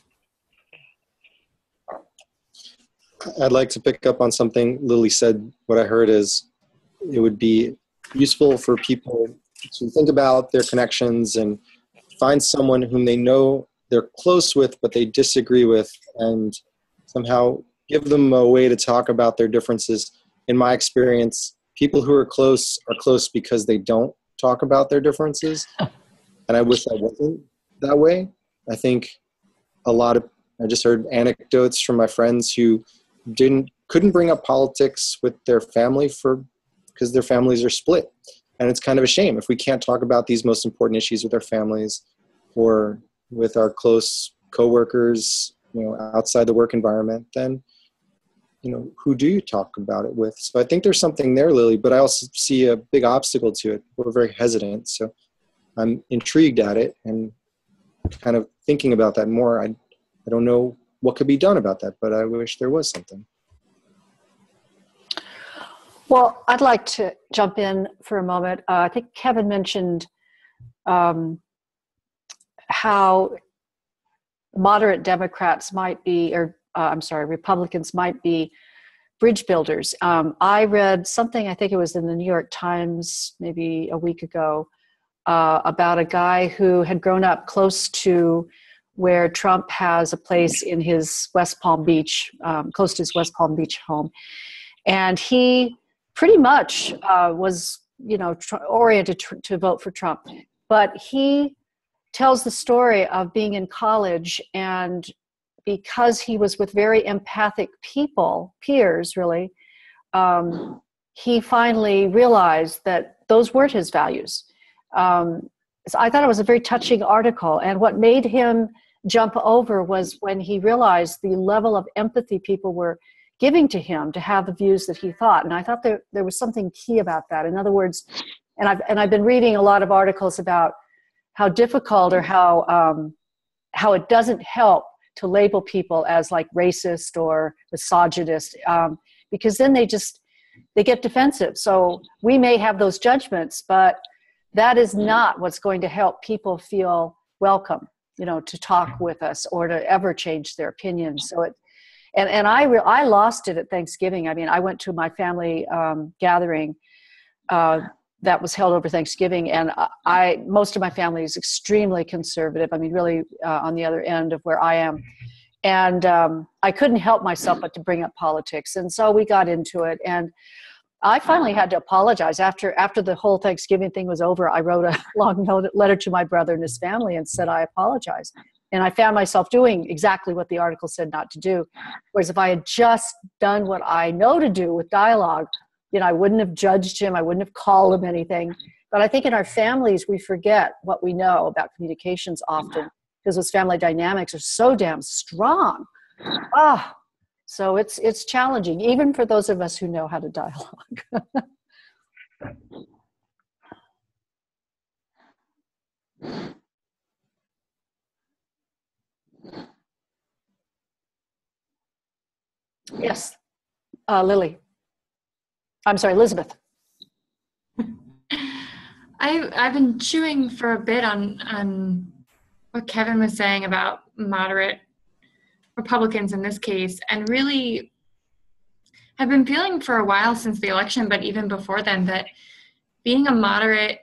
S2: I'd like to pick up on something Lily said. What I heard is it would be useful for people to think about their connections and find someone whom they know they're close with but they disagree with, and somehow give them a way to talk about their differences. In my experience, people who are close are close because they don't talk about their differences. And I wish that wasn't that way. I think a lot of, I just heard anecdotes from my friends who didn't, couldn't bring up politics with their family for, because their families are split. And it's kind of a shame if we can't talk about these most important issues with our families or with our close coworkers, you know, outside the work environment, then, you know, who do you talk about it with? So I think there's something there, Lily, but I also see a big obstacle to it. We're very hesitant. So I'm intrigued at it and kind of thinking about that more. I, I don't know what could be done about that, but I wish there was something.
S1: Well, I'd like to jump in for a moment. Uh, I think Kevin mentioned um, how moderate Democrats might be, or uh, I'm sorry, Republicans might be bridge builders. Um, I read something, I think it was in the New York Times maybe a week ago, uh, about a guy who had grown up close to where Trump has a place in his West Palm Beach, um, close to his West Palm Beach home. And he pretty much uh, was, you know, tr- oriented tr- to vote for Trump. But he tells the story of being in college, and because he was with very empathic people, peers really, um, he finally realized that those weren't his values. Um, so I thought it was a very touching article, and what made him jump over was when he realized the level of empathy people were giving to him to have the views that he thought. And I thought there, there was something key about that. In other words, and I've, and I've been reading a lot of articles about how difficult or how um, how it doesn't help to label people as like racist or misogynist, um, because then they just they get defensive. So we may have those judgments, but that is not what's going to help people feel welcome, you know, to talk with us or to ever change their opinions. So it, and, and I, re- I lost it at Thanksgiving. I mean, I went to my family um, gathering uh, that was held over Thanksgiving. And I, most of my family is extremely conservative. I mean, really uh, on the other end of where I am. And um, I couldn't help myself but to bring up politics. And so we got into it. And I finally had to apologize after after the whole Thanksgiving thing was over. I wrote a long note, letter to my brother and his family and said, I apologize. And I found myself doing exactly what the article said not to do. Whereas if I had just done what I know to do with dialogue, you know, I wouldn't have judged him. I wouldn't have called him anything. But I think in our families, we forget what we know about communications often because those family dynamics are so damn strong. Ah. So it's it's challenging, even for those of us who know how to dialogue. Yes, uh, Lily. I'm sorry, Elizabeth.
S3: I've, I've been chewing for a bit on, on what Kevin was saying about moderate Republicans in this case, and really have been feeling for a while since the election, but even before then, that being a moderate,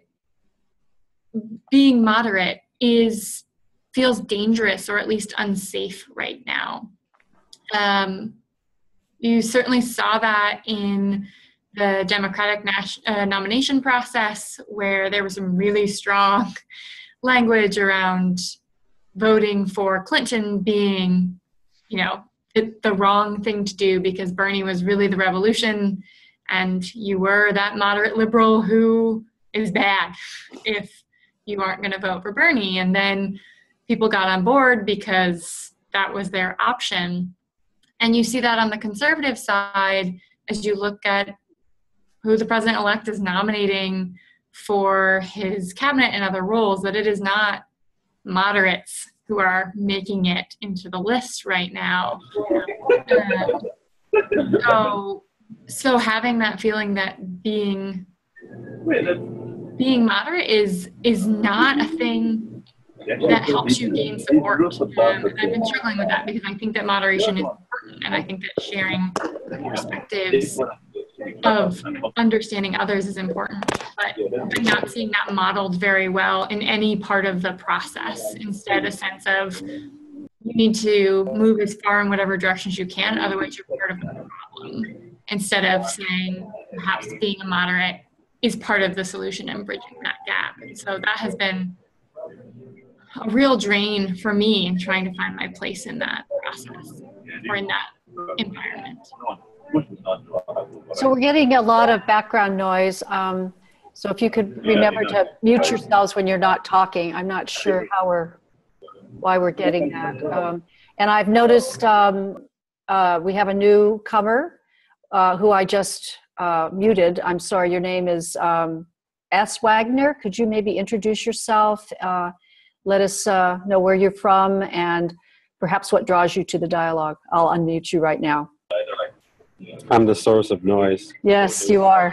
S3: being moderate is feels dangerous or at least unsafe right now. Um, you certainly saw that in the Democratic nas- uh, nomination process, where there was some really strong language around voting for Clinton being, you know, it, the wrong thing to do because Bernie was really the revolution and you were that moderate liberal who is bad if you aren't going to vote for Bernie. And then people got on board because that was their option. And you see that on the conservative side as you look at who the president-elect is nominating for his cabinet and other roles, that it is not moderates who are making it into the list right now. Uh, so, so having that feeling that being being moderate is is not a thing that helps you gain support. Um, and I've been struggling with that because I think that moderation is important, and I think that sharing perspectives of understanding others is important, but I'm not seeing that modeled very well in any part of the process. Instead, a sense of you need to move as far in whatever directions you can, otherwise you're part of the problem. Instead of saying perhaps being a moderate is part of the solution and bridging that gap. And so that has been a real drain for me in trying to find my place in that process or in that environment.
S1: So we're getting a lot of background noise. Um, so if you could remember to mute yourselves when you're not talking. I'm not sure how we're, why we're getting that. Um, and I've noticed um, uh, we have a newcomer uh, who I just uh, muted. I'm sorry, your name is um, S. Wagner. Could you maybe introduce yourself? Uh, let us uh, know where you're from and perhaps what draws you to the dialogue. I'll unmute you right now.
S11: I'm the source of noise.
S1: Yes, you are.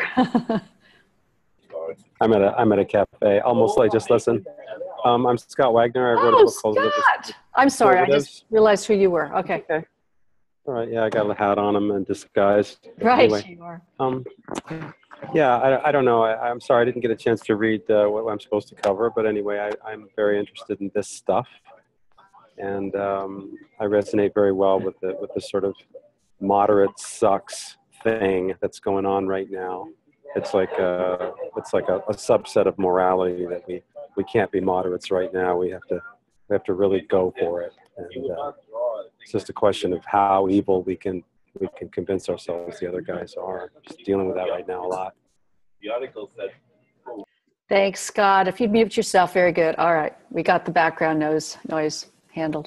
S11: I'm at a I'm at a cafe. I'll mostly just listen. Um, I'm Scott Wagner. I wrote
S1: Oh,
S11: a book called
S1: Scott! I'm sorry, I just realized who you were. Okay.
S11: Okay. All right. Yeah, I got a hat on. I'm in disguise.
S1: Right,
S11: Anyway,
S1: you are.
S11: um, yeah, I, I don't know. I, I'm sorry I didn't get a chance to read uh, what I'm supposed to cover, but anyway, I, I'm very interested in this stuff, and um, I resonate very well with the with the sort of moderate sucks thing that's going on right now. It's like a, it's like a, a subset of morality that we, we can't be moderates right now. We have to we have to really go for it. And uh, it's just a question of how evil we can we can convince ourselves the other guys are. Just dealing with that right now a lot.
S12: The article said.
S1: Thanks, Scott. If you mute yourself, very good. All right, we got the background noise noise handled.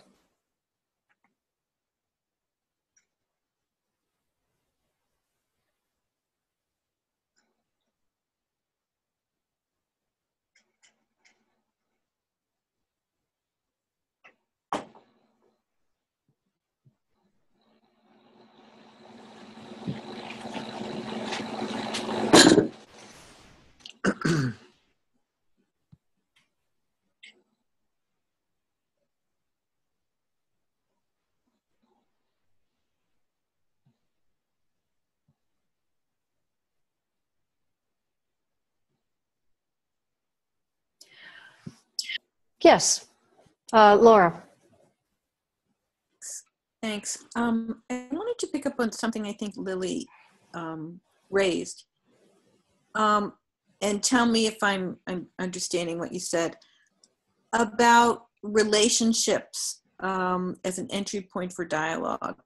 S1: Yes, uh, Laura.
S5: Thanks. Um, I wanted to pick up on something I think Lily um, raised. Um, and tell me if I'm, I'm understanding what you said about relationships um, as an entry point for dialogue.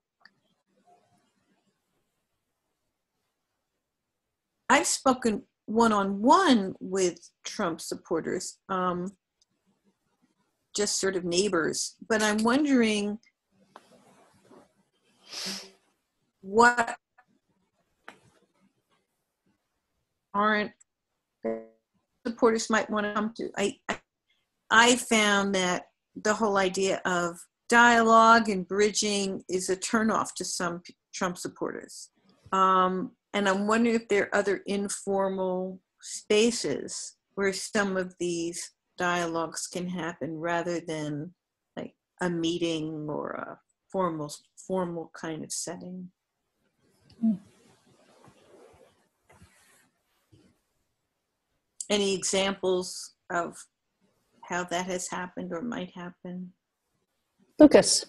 S5: I've spoken one-on-one with Trump supporters, um, just sort of neighbors, but I'm wondering what aren't supporters might want to come to. I, I, I found that the whole idea of dialogue and bridging is a turnoff to some Trump supporters. Um, and I'm wondering if there are other informal spaces where some of these dialogues can happen rather than like a meeting or a formal, formal kind of setting. Any examples of how that has happened or might happen?
S1: Lucas.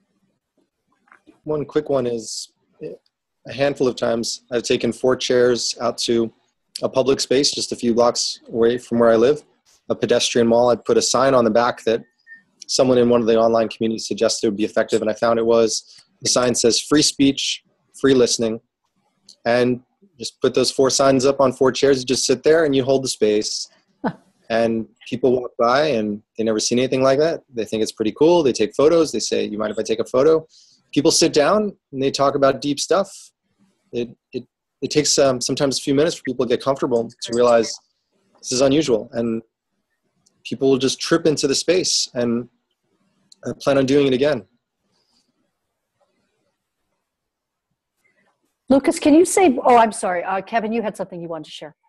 S2: One quick one is a handful of times I've taken four chairs out to a public space just a few blocks away from where I live, a pedestrian mall. I'd put a sign on the back that someone in one of the online communities suggested would be effective, and I found it was, the sign says free speech, free listening, and just put those four signs up on four chairs. You just sit there and you hold the space. And people walk by and they never seen anything like that. They think it's pretty cool. They take photos. They say, you mind if I take a photo? People sit down and they talk about deep stuff. It it, it takes um, sometimes a few minutes for people to get comfortable to realize this is unusual. And people will just trip into the space, and I plan on doing it again.
S1: Lucas, can you say, oh, I'm sorry. Uh, Kevin, you had something you wanted to share.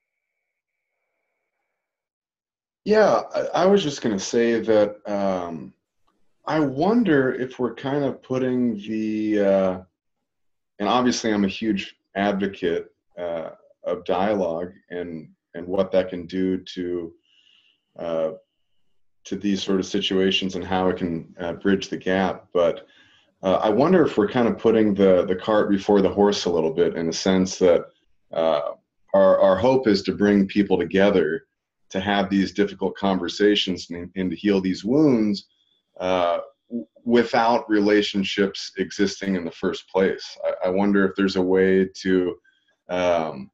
S4: Yeah, I, I was just going to say that um, I wonder if we're kind of putting the, uh, and obviously I'm a huge advocate uh, of dialogue and, and what that can do to, uh, to these sort of situations and how it can uh, bridge the gap. But uh, I wonder if we're kind of putting the, the cart before the horse a little bit, in the sense that uh, our, our hope is to bring people together to have these difficult conversations and, and to heal these wounds uh, without relationships existing in the first place. I, I wonder if there's a way to um,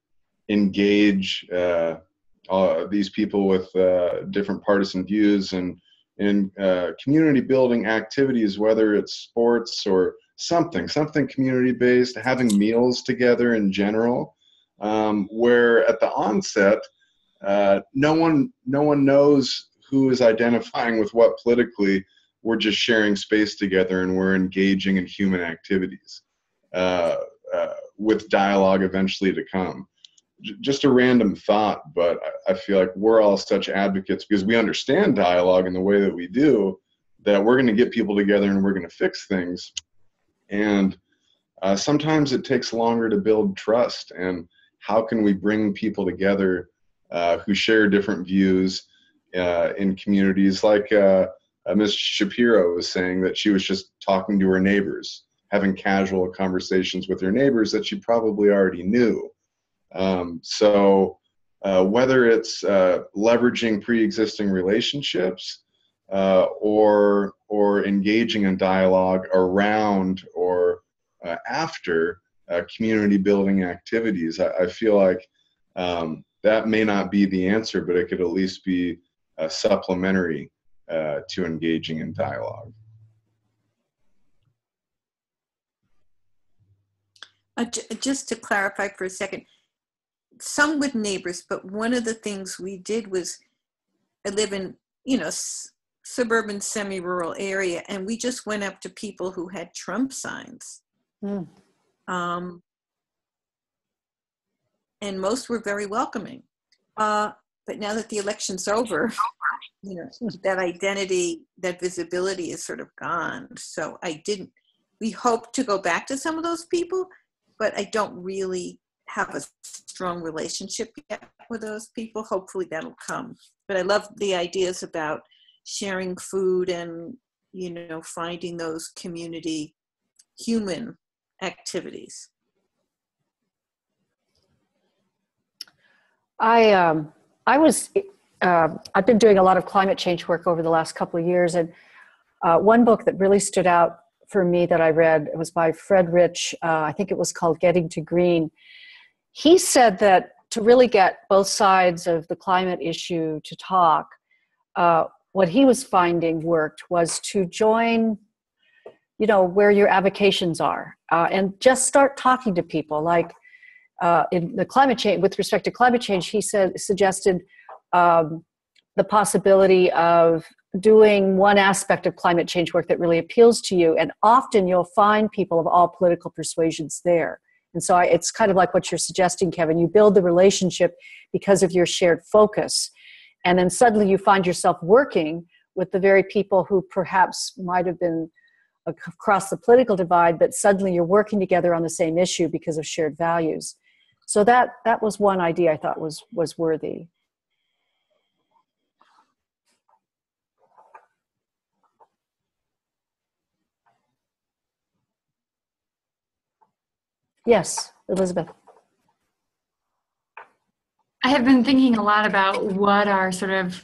S4: engage uh, uh, these people with uh, different partisan views and in uh, community building activities, whether it's sports or something, something community based, having meals together in general, um, where at the onset, Uh, no one, no one knows who is identifying with what politically. We're just sharing space together, and we're engaging in human activities uh, uh, with dialogue eventually to come. J- just a random thought, but I, I feel like we're all such advocates because we understand dialogue in the way that we do, that we're going to get people together and we're going to fix things. And uh, sometimes it takes longer to build trust. And how can we bring people together Uh, who share different views uh, in communities, like uh, uh, Miz Shapiro was saying that she was just talking to her neighbors, having casual conversations with her neighbors that she probably already knew. Um, so uh, whether it's uh, leveraging pre-existing relationships uh, or, or engaging in dialogue around or uh, after uh, community building activities, I, I feel like um, that may not be the answer, but it could at least be uh, supplementary uh, to engaging in dialogue.
S5: Uh, j- just to clarify for a second, some with neighbors, but one of the things we did was, I live in, you know, s- suburban semi-rural area, and we just went up to people who had Trump signs.
S1: Mm.
S5: Um, and most were very welcoming. Uh, but now that the election's over, you know, that identity, that visibility is sort of gone. So I didn't, we hope to go back to some of those people, but I don't really have a strong relationship yet with those people. Hopefully that'll come. But I love the ideas about sharing food and, you know, finding those community human activities?
S1: I um, I was uh, I've been doing a lot of climate change work over the last couple of years, and uh, one book that really stood out for me that I read, it was by Fred Rich. Uh, I think it was called Getting to Green. He said that to really get both sides of the climate issue to talk, uh, what he was finding worked was to join, you know, where your avocations are, uh, and just start talking to people. Like uh, in the climate change, with respect to climate change, he said suggested um, the possibility of doing one aspect of climate change work that really appeals to you, and often you'll find people of all political persuasions there. And so I, it's kind of like what you're suggesting, Kevin. You build the relationship because of your shared focus. And then suddenly you find yourself working with the very people who perhaps might have been across the political divide, but suddenly you're working together on the same issue because of shared values. So that, that was one idea I thought was, was worthy. Yes, Elizabeth.
S3: I have been thinking a lot about what our sort of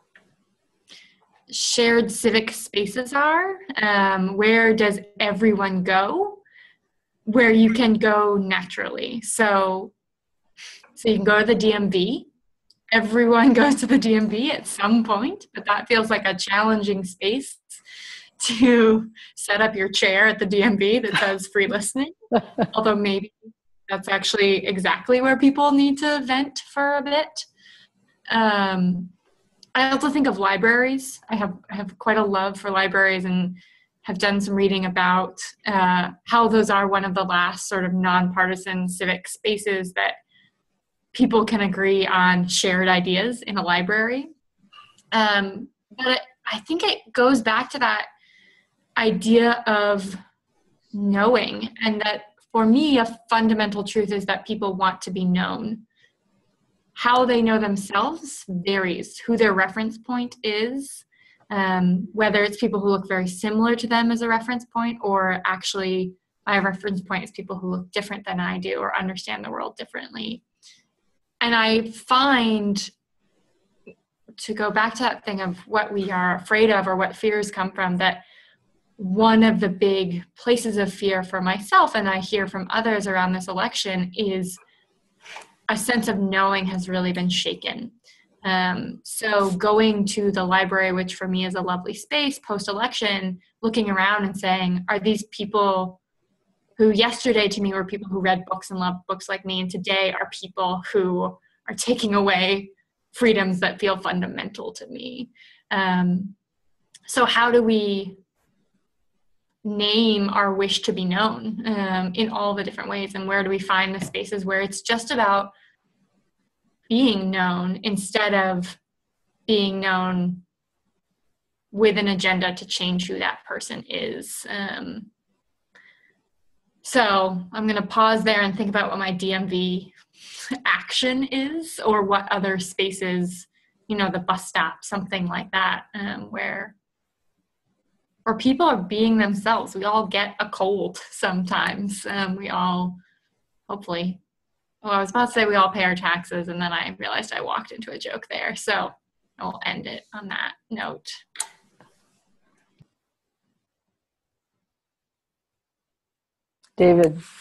S3: shared civic spaces are. Um, where does everyone go? Where you can go naturally. So, so you can go to the D M V. Everyone goes to the D M V at some point, but that feels like a challenging space to set up your chair at the D M V that says free listening. Although maybe that's actually exactly where people need to vent for a bit. Um, I also think of libraries. I have I have quite a love for libraries and have done some reading about uh, how those are one of the last sort of nonpartisan civic spaces that people can agree on shared ideas in a library. Um, but I think it goes back to that idea of knowing, and that for me, a fundamental truth is that people want to be known. How they know themselves varies, who their reference point is, um, whether it's people who look very similar to them as a reference point, or actually my reference point is people who look different than I do or understand the world differently. And I find, to go back to that thing of what we are afraid of or what fears come from, that one of the big places of fear for myself, and I hear from others around this election, is a sense of knowing has really been shaken. Um, so going to the library, which for me is a lovely space post-election, looking around and saying, are these people who yesterday to me were people who read books and loved books like me, and today are people who are taking away freedoms that feel fundamental to me? Um, so how do we name our wish to be known um, in all the different ways, and where do we find the spaces where it's just about being known instead of being known with an agenda to change who that person is? Um, so I'm going to pause there and think about what my D M V action is, or what other spaces, you know, the bus stop, something like that, um, where or people are being themselves. We all get a cold sometimes. Um, we all, hopefully, well, I was about to say we all pay our taxes, and then I realized I walked into a joke there. So I'll end it on that note.
S1: David.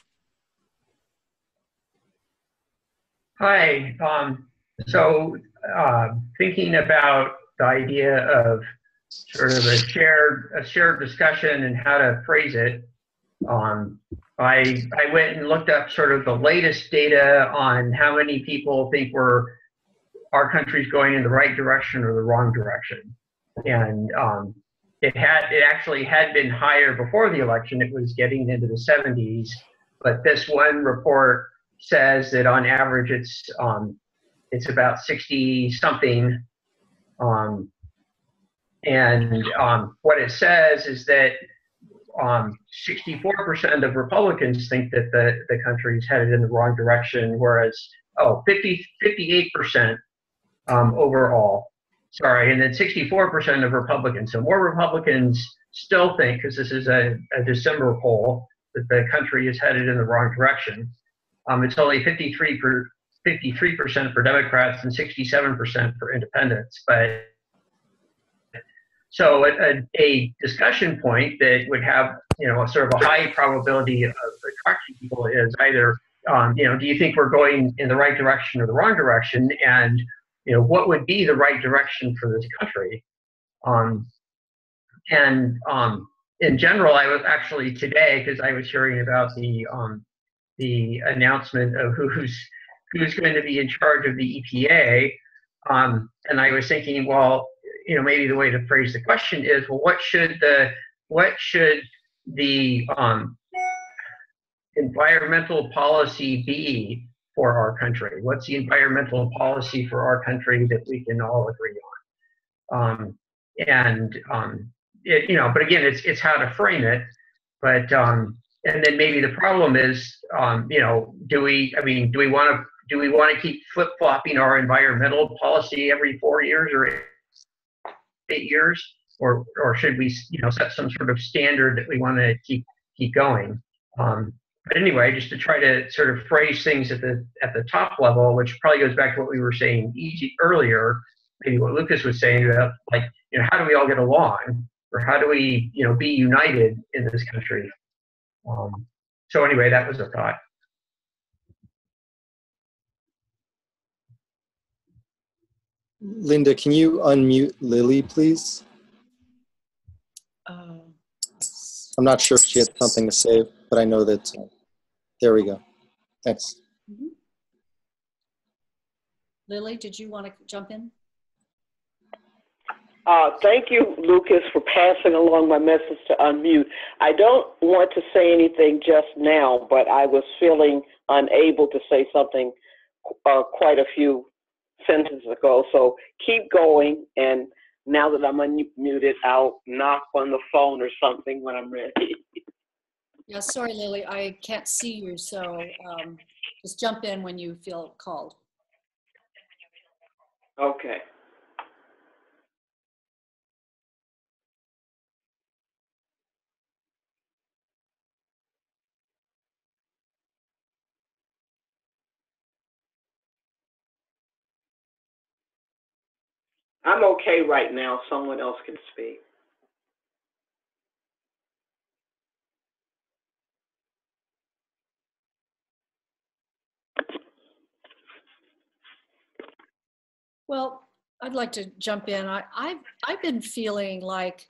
S10: Hi. Um, so uh, thinking about the idea of sort of a shared a shared discussion and how to phrase it, um, I I went and looked up sort of the latest data on how many people think we're our country's going in the right direction or the wrong direction, and um, it had it actually had been higher before the election. It was getting into the seventies, but this one report says that on average it's um, it's about sixty something. Um, And um, what it says is that um, sixty-four percent of Republicans think that the, the country is headed in the wrong direction, whereas, oh, fifty, fifty-eight percent um, overall. sorry, and then sixty-four percent of Republicans. So more Republicans still think, because this is a, a December poll, that the country is headed in the wrong direction. Um, it's only fifty-three percent for Democrats and sixty-seven percent for independents. But so a, a discussion point that would have, you know, sort of a high probability of attracting people is either, um, you know, do you think we're going in the right direction or the wrong direction? And, you know, what would be the right direction for this country? Um, and um, in general, I was actually today, because I was hearing about the um, the announcement of who's who's going to be in charge of the E P A, um, and I was thinking, well, you know, maybe the way to phrase the question is, well, what should the what should the um, environmental policy be for our country? What's the environmental policy for our country that we can all agree on? Um, and um, it, you know, but again, it's it's how to frame it. But um, and then maybe the problem is, um, you know, do we? I mean, do we want to do we want to keep flip flopping our environmental policy every four years or eight years, or or should we, you know, set some sort of standard that we want to keep keep going? Um, but anyway, just to try to sort of phrase things at the at the top level, which probably goes back to what we were saying easy earlier, maybe what Lucas was saying about, like, you know, how do we all get along, or how do we, you know, be united in this country? Um, so anyway, that was a thought.
S2: Linda, can you unmute Lily, please?
S12: Uh,
S2: I'm not sure if she had something to say, but I know that, uh, there we go. Thanks.
S12: mm-hmm. Lily, did you want to jump in?
S9: Uh, thank you, Lucas, for passing along my message to unmute. I don't want to say anything just now, but I was feeling unable to say something uh, quite a few sentences ago. So keep going, and now that I'm unmuted, I'll knock on the phone or something when I'm ready.
S12: Yeah, sorry, Lily, I can't see you, so um, just jump in when you feel called.
S9: Okay. I'm okay right now. Someone else can speak.
S12: Well, I'd like to jump in. I, I've, I've been feeling like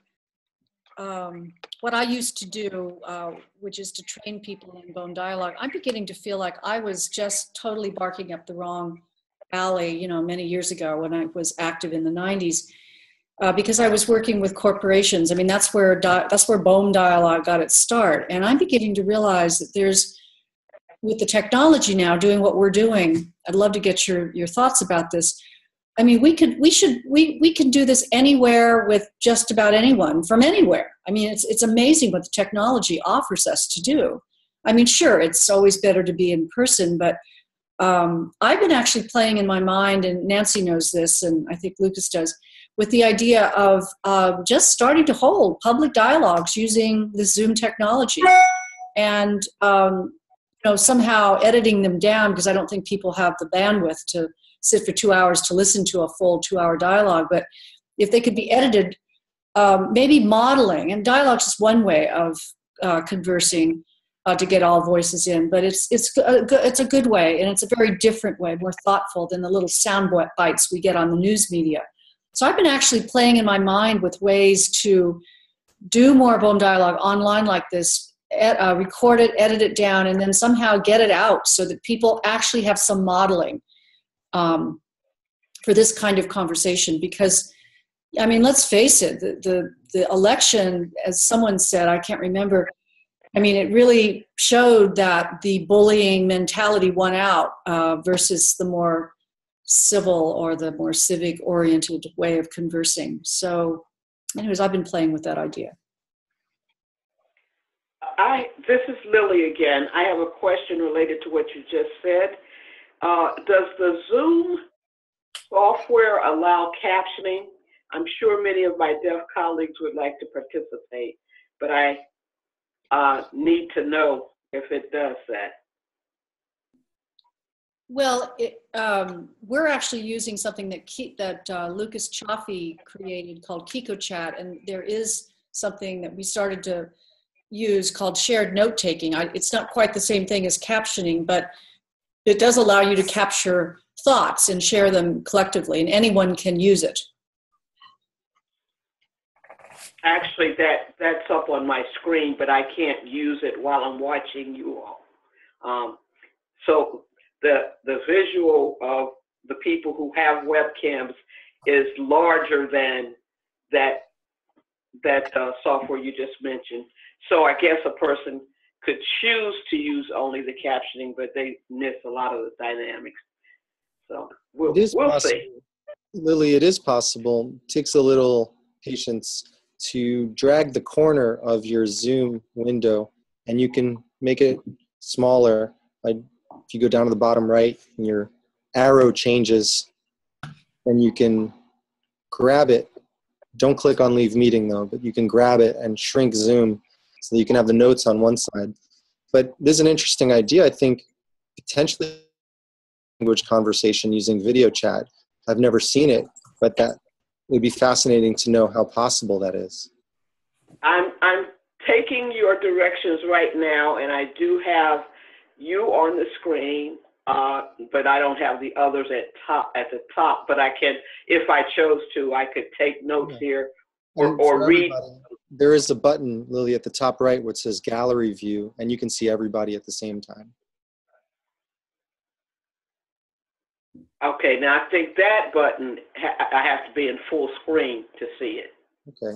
S12: um, what I used to do, uh, which is to train people in bone dialogue, I'm beginning to feel like I was just totally barking up the wrong alley, you know, many years ago when I was active in the nineties, uh, because I was working with corporations. I mean, that's where, di that's where bone dialogue got its start. And I'm beginning to realize that there's, with the technology now doing what we're doing, I'd love to get your, your thoughts about this. I mean, we could, we should, we, we can do this anywhere with just about anyone from anywhere. I mean, it's, it's amazing what the technology offers us to do. I mean, sure, it's always better to be in person, but um, I've been actually playing in my mind, and Nancy knows this, and I think Lucas does, with the idea of uh, just starting to hold public dialogues using the Zoom technology, and um, you know, somehow editing them down, because I don't think people have the bandwidth to sit for two hours to listen to a full two-hour dialogue. But if they could be edited, um, maybe modeling, and dialogue is one way of uh, conversing uh, to get all voices in, but it's, it's, a, it's a good way, and it's a very different way, more thoughtful than the little sound bites we get on the news media. So I've been actually playing in my mind with ways to do more bone dialogue online like this, ed, uh, record it, edit it down, and then somehow get it out so that people actually have some modeling um, for this kind of conversation. Because, I mean, let's face it, the, the, the election, as someone said, I can't remember, I mean, it really showed that the bullying mentality won out uh, versus the more civil or the more civic-oriented way of conversing. So, anyways, I've been playing with that idea.
S9: I, this is Lily again. I have a question related to what you just said. Uh, does the Zoom software allow captioning? I'm sure many of my deaf colleagues would like to participate, but I uh, need to know if it does that.
S12: Well, it, um, we're actually using something that Ke that uh, Lucas Chaffee created called KikoChat, and there is something that we started to use called shared note-taking. It's not quite the same thing as captioning, but it does allow you to capture thoughts and share them collectively, and anyone can use it.
S9: Actually, that, that's up on my screen, but I can't use it while I'm watching you all. Um, so the, the visual of the people who have webcams is larger than that, that uh, software you just mentioned. So I guess a person could choose to use only the captioning, but they miss a lot of the dynamics. So we'll,
S2: It is
S9: we'll
S2: possible.
S9: see.
S2: Lily, it is possible. It takes a little patience to drag the corner of your Zoom window, and you can make it smaller. Like if you go down to the bottom right and your arrow changes, and you can grab it. Don't click on leave meeting though, but you can grab it and shrink Zoom so that you can have the notes on one side. But this is an interesting idea. I think potentially language conversation using video chat. I've never seen it, but that would be fascinating to know how possible that is.
S9: I'm, I'm taking your directions right now, and I do have you on the screen, uh, but I don't have the others at top at the top. But I can, if I chose to, I could take notes
S2: Yeah.
S9: here or,
S2: And
S9: or
S2: for
S9: read.
S2: everybody, there is a button, Lily, at the top right where it says gallery view, and you can see everybody at the same time.
S9: Okay, now I think that button, ha I have to be in full screen to see it.
S2: Okay.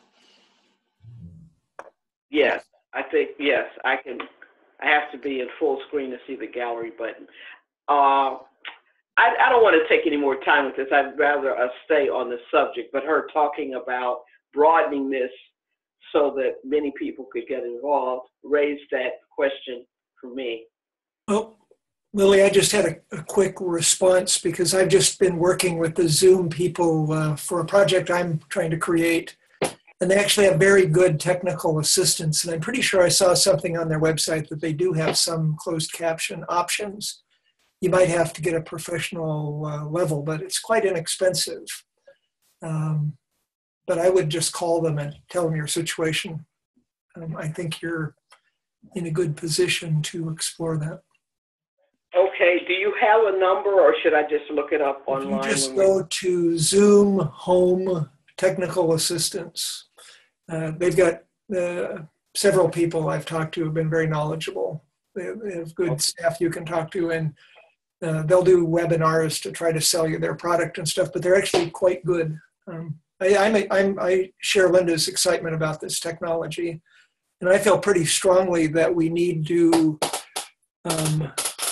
S9: Yes, I think, yes, I can, I have to be in full screen to see the gallery button. Uh, I, I don't want to take any more time with this. I'd rather us stay on the subject, but her talking about broadening this so that many people could get involved raised that question for me.
S6: Oh, Lily, I just had a, a quick response because I've just been working with the Zoom people uh, for a project I'm trying to create. And they actually have very good technical assistance. And I'm pretty sure I saw something on their website that they do have some closed caption options. You might have to get a professional uh, level, but it's quite inexpensive. Um, but I would just call them and tell them your situation. Um, I think you're in a good position to explore that.
S9: Okay, do you have a number or should I just look it up online?
S6: If you just go to Zoom Home Technical Assistance. Uh, they've got uh, several people I've talked to have been very knowledgeable. They have, they have good staff you can talk to, and uh, they'll do webinars to try to sell you their product and stuff, but they're actually quite good. Um, I, I'm a, I'm, I share Linda's excitement about this technology, and I feel pretty strongly that we need to um,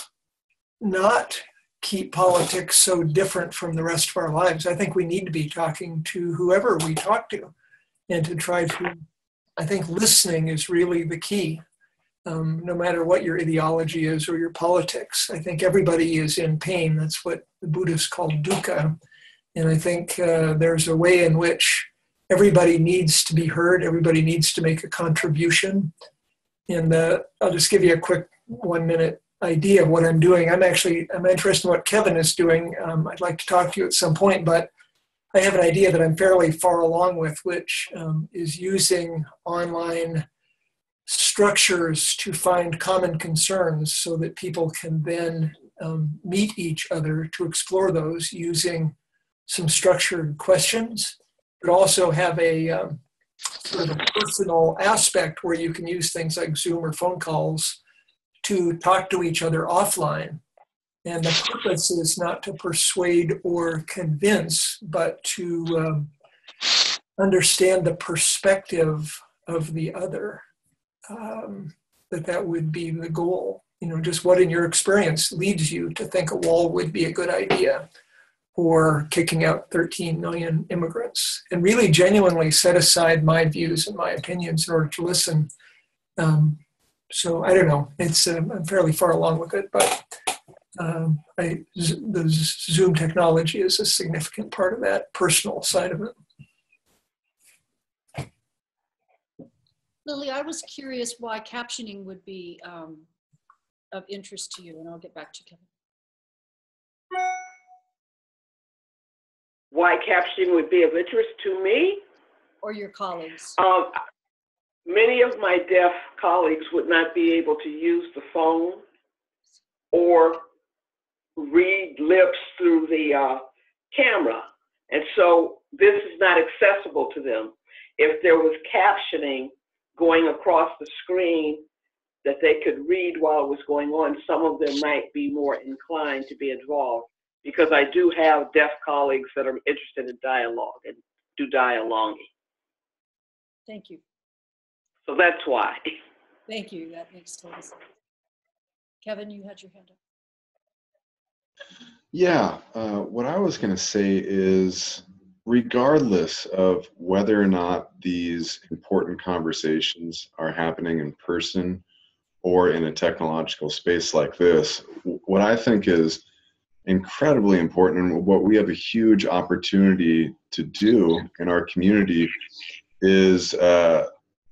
S6: not keep politics so different from the rest of our lives. I think we need to be talking to whoever we talk to and to try to, I think listening is really the key. Um, no matter what your ideology is or your politics, I think everybody is in pain. That's what the Buddhists call dukkha. And I think uh, there's a way in which everybody needs to be heard. Everybody needs to make a contribution. And uh, I'll just give you a quick one minute idea of what I'm doing. I'm actually, I'm interested in what Kevin is doing. Um, I'd like to talk to you at some point, but I have an idea that I'm fairly far along with, which um, is using online structures to find common concerns so that people can then um, meet each other to explore those using some structured questions, but also have a um, sort of a personal aspect where you can use things like Zoom or phone calls to talk to each other offline. And the purpose is not to persuade or convince, but to um, understand the perspective of the other. Um, that that would be the goal. You know, just what in your experience leads you to think a wall would be a good idea, or kicking out thirteen million immigrants, and really genuinely set aside my views and my opinions in order to listen. Um, so I don't know, it's um, I'm fairly far along with it, but um, I, the Zoom technology is a significant part of that personal side of it.
S12: Lily, I was curious why captioning would be um, of interest to you, and I'll get back to Kevin.
S9: Why captioning would be of interest to me?
S12: Or your colleagues.
S9: Um, many of my deaf colleagues would not be able to use the phone or read lips through the uh, camera. And so this is not accessible to them. If there was captioning going across the screen that they could read while it was going on, some of them might be more inclined to be involved, because I do have deaf colleagues that are interested in dialogue and do dialoguing.
S12: Thank you.
S9: So that's why.
S12: Thank you. That makes total sense. Kevin, you had your hand up.
S4: Yeah, uh, what I was going to say is, regardless of whether or not these important conversations are happening in person or in a technological space like this, what I think is incredibly important, and what we have a huge opportunity to do in our community, is uh,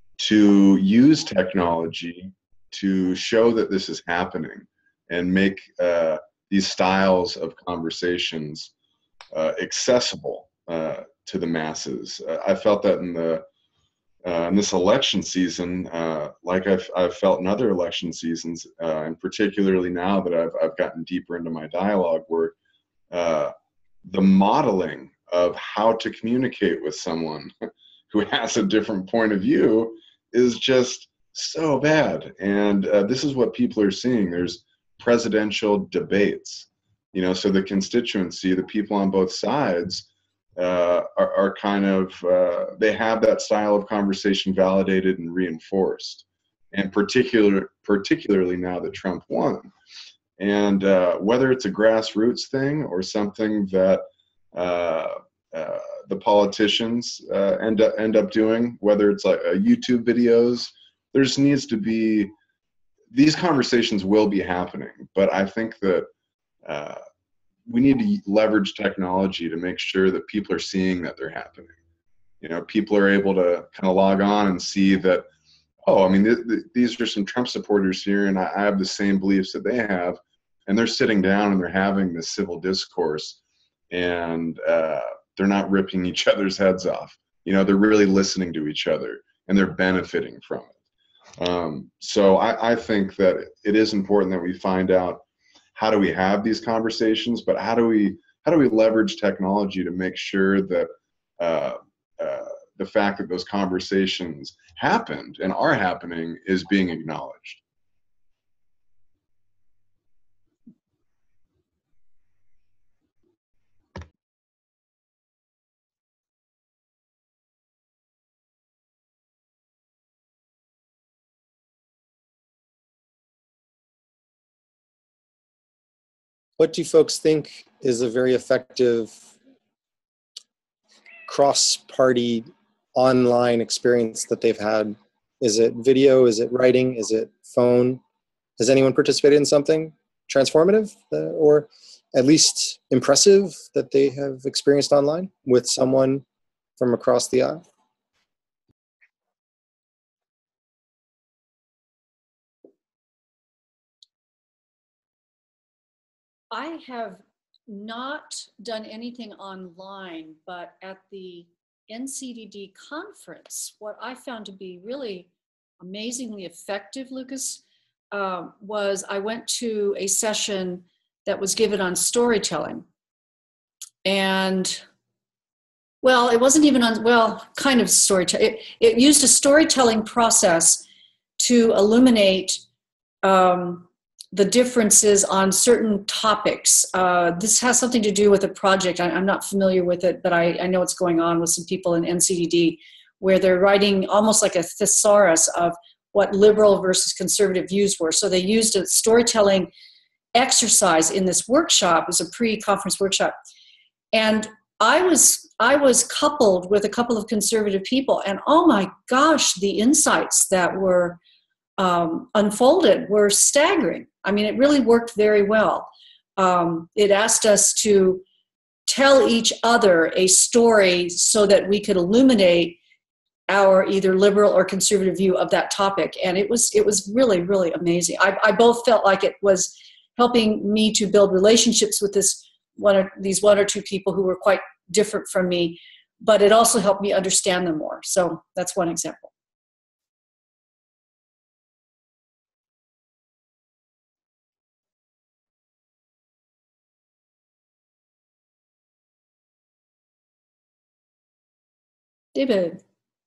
S4: to use technology to show that this is happening and make uh, these styles of conversations uh, accessible uh, to the masses. Uh, I felt that in the uh, in this election season, uh, like I've, I've felt in other election seasons, uh, and particularly now that I've, I've gotten deeper into my dialogue work, uh, the modeling of how to communicate with someone who has a different point of view is just so bad. And uh, this is what people are seeing. There's presidential debates, you know, so the constituency, the people on both sides uh, are, are kind of, uh, they have that style of conversation validated and reinforced. And particular, particularly now that Trump won. And uh, whether it's a grassroots thing or something that uh, uh, the politicians uh, end up end up doing, whether it's like uh, YouTube videos, there just needs to be, these conversations will be happening. But I think that uh, we need to leverage technology to make sure that people are seeing that they're happening. You know, people are able to kind of log on and see that, oh, I mean, th th these are some Trump supporters here, and I, I have the same beliefs that they have. And they're sitting down and they're having this civil discourse, and uh, they're not ripping each other's heads off. You know, they're really listening to each other and they're benefiting from it. Um, so I, I think that it is important that we find out, how do we have these conversations, but how do we how do we leverage technology to make sure that uh, uh, the fact that those conversations happened and are happening is being acknowledged.
S2: What do you folks think is a very effective cross-party online experience that they've had? Is it video? Is it writing? Is it phone? Has anyone participated in something transformative uh, or at least impressive that they have experienced online with someone from across the aisle?
S12: I have not done anything online, but at the N C D D conference, what I found to be really amazingly effective, Lucas, um, was I went to a session that was given on storytelling. And, well, it wasn't even on, well, kind of storytelling. It, it used a storytelling process to illuminate um, the differences on certain topics. Uh, this has something to do with a project. I, I'm not familiar with it, but I, I know what's going on with some people in N C D D, where they're writing almost like a thesaurus of what liberal versus conservative views were. So they used a storytelling exercise in this workshop. It was a pre-conference workshop. And I was, I was coupled with a couple of conservative people, and oh my gosh, the insights that were um, unfolded were staggering. I mean, it really worked very well. um, it asked us to tell each other a story so that we could illuminate our either liberal or conservative view of that topic. And it was it was really, really amazing. I, I both felt like it was helping me to build relationships with this one or these one or two people who were quite different from me, but it also helped me understand them more. So that's one example. David.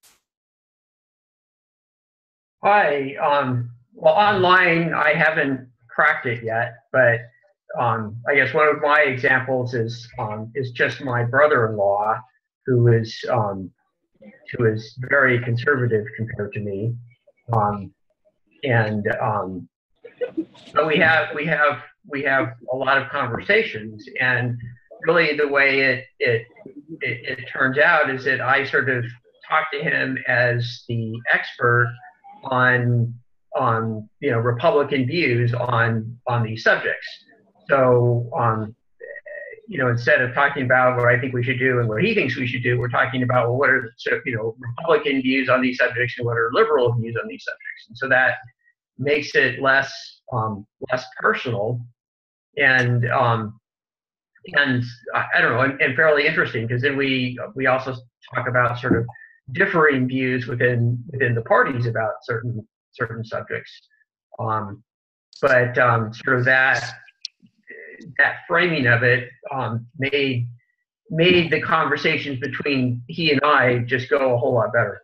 S10: Hi. Um, well, online, I haven't cracked it yet, but um, I guess one of my examples is um, is just my brother-in-law, who is um, who is very conservative compared to me, um, and um, but we have we have we have a lot of conversations, and really the way it it it, it turns out is that I sort of talk to him as the expert on on you know Republican views on on these subjects. So um, you know instead of talking about what I think we should do and what he thinks we should do, we're talking about, well, what are you know Republican views on these subjects and what are liberal views on these subjects, and so that makes it less um, less personal and um, and I don't know and, and fairly interesting, because then we we also talk about sort of differing views within within the parties about certain certain subjects, um, but um, sort of that that framing of it um, made made the conversations between he and I just go a whole lot better.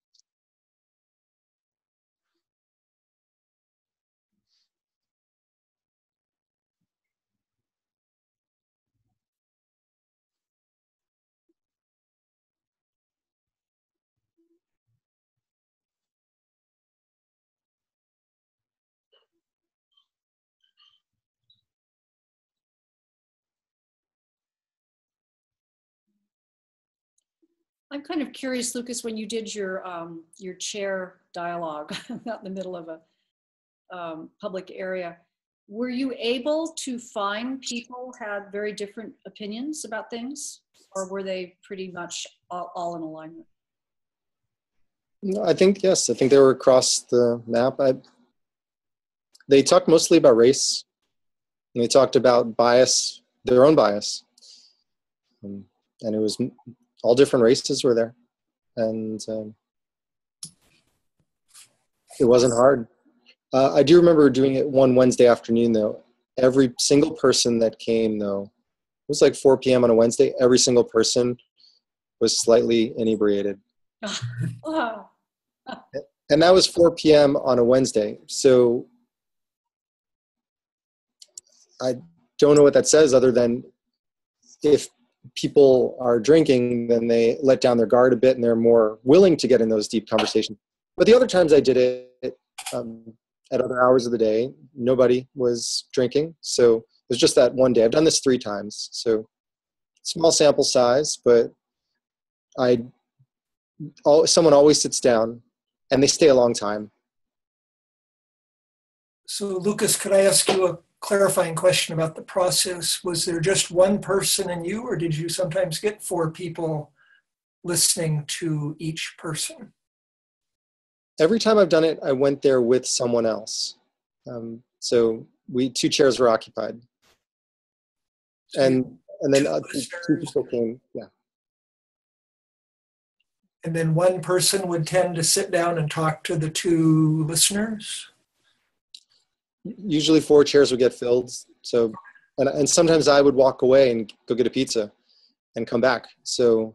S12: I'm kind of curious, Lucas, when you did your um, your chair dialogue out in the middle of a um, public area, were you able to find people had very different opinions about things, or were they pretty much all, all in alignment?
S2: No, I think, yes, I think they were across the map. I, they talked mostly about race, and they talked about bias, their own bias. Um, and it was all different races were there. And um, it wasn't hard. Uh, I do remember doing it one Wednesday afternoon, though. Every single person that came, though, it was like four p m on a Wednesday. Every single person was slightly inebriated.
S12: Oh.
S2: And that was four p m on a Wednesday. So I don't know what that says, other than if people are drinking, then they let down their guard a bit and they're more willing to get in those deep conversations. But the other times I did it, um, at other hours of the day, nobody was drinking. So it was just that one day. I've done this three times. So small sample size, but I, all, someone always sits down and they stay a long time.
S6: So Lucas, could I ask you a clarifying question about the process? Was there just one person and you, or did you sometimes get four people listening to each person?
S2: Every time I've done it, I went there with someone else. Um, so we two chairs were occupied,
S6: So
S2: and and then uh, two people came. Yeah.
S6: And then one person would tend to sit down and talk to the two listeners?
S2: Usually four chairs would get filled. So, and, and sometimes I would walk away and go get a pizza and come back. So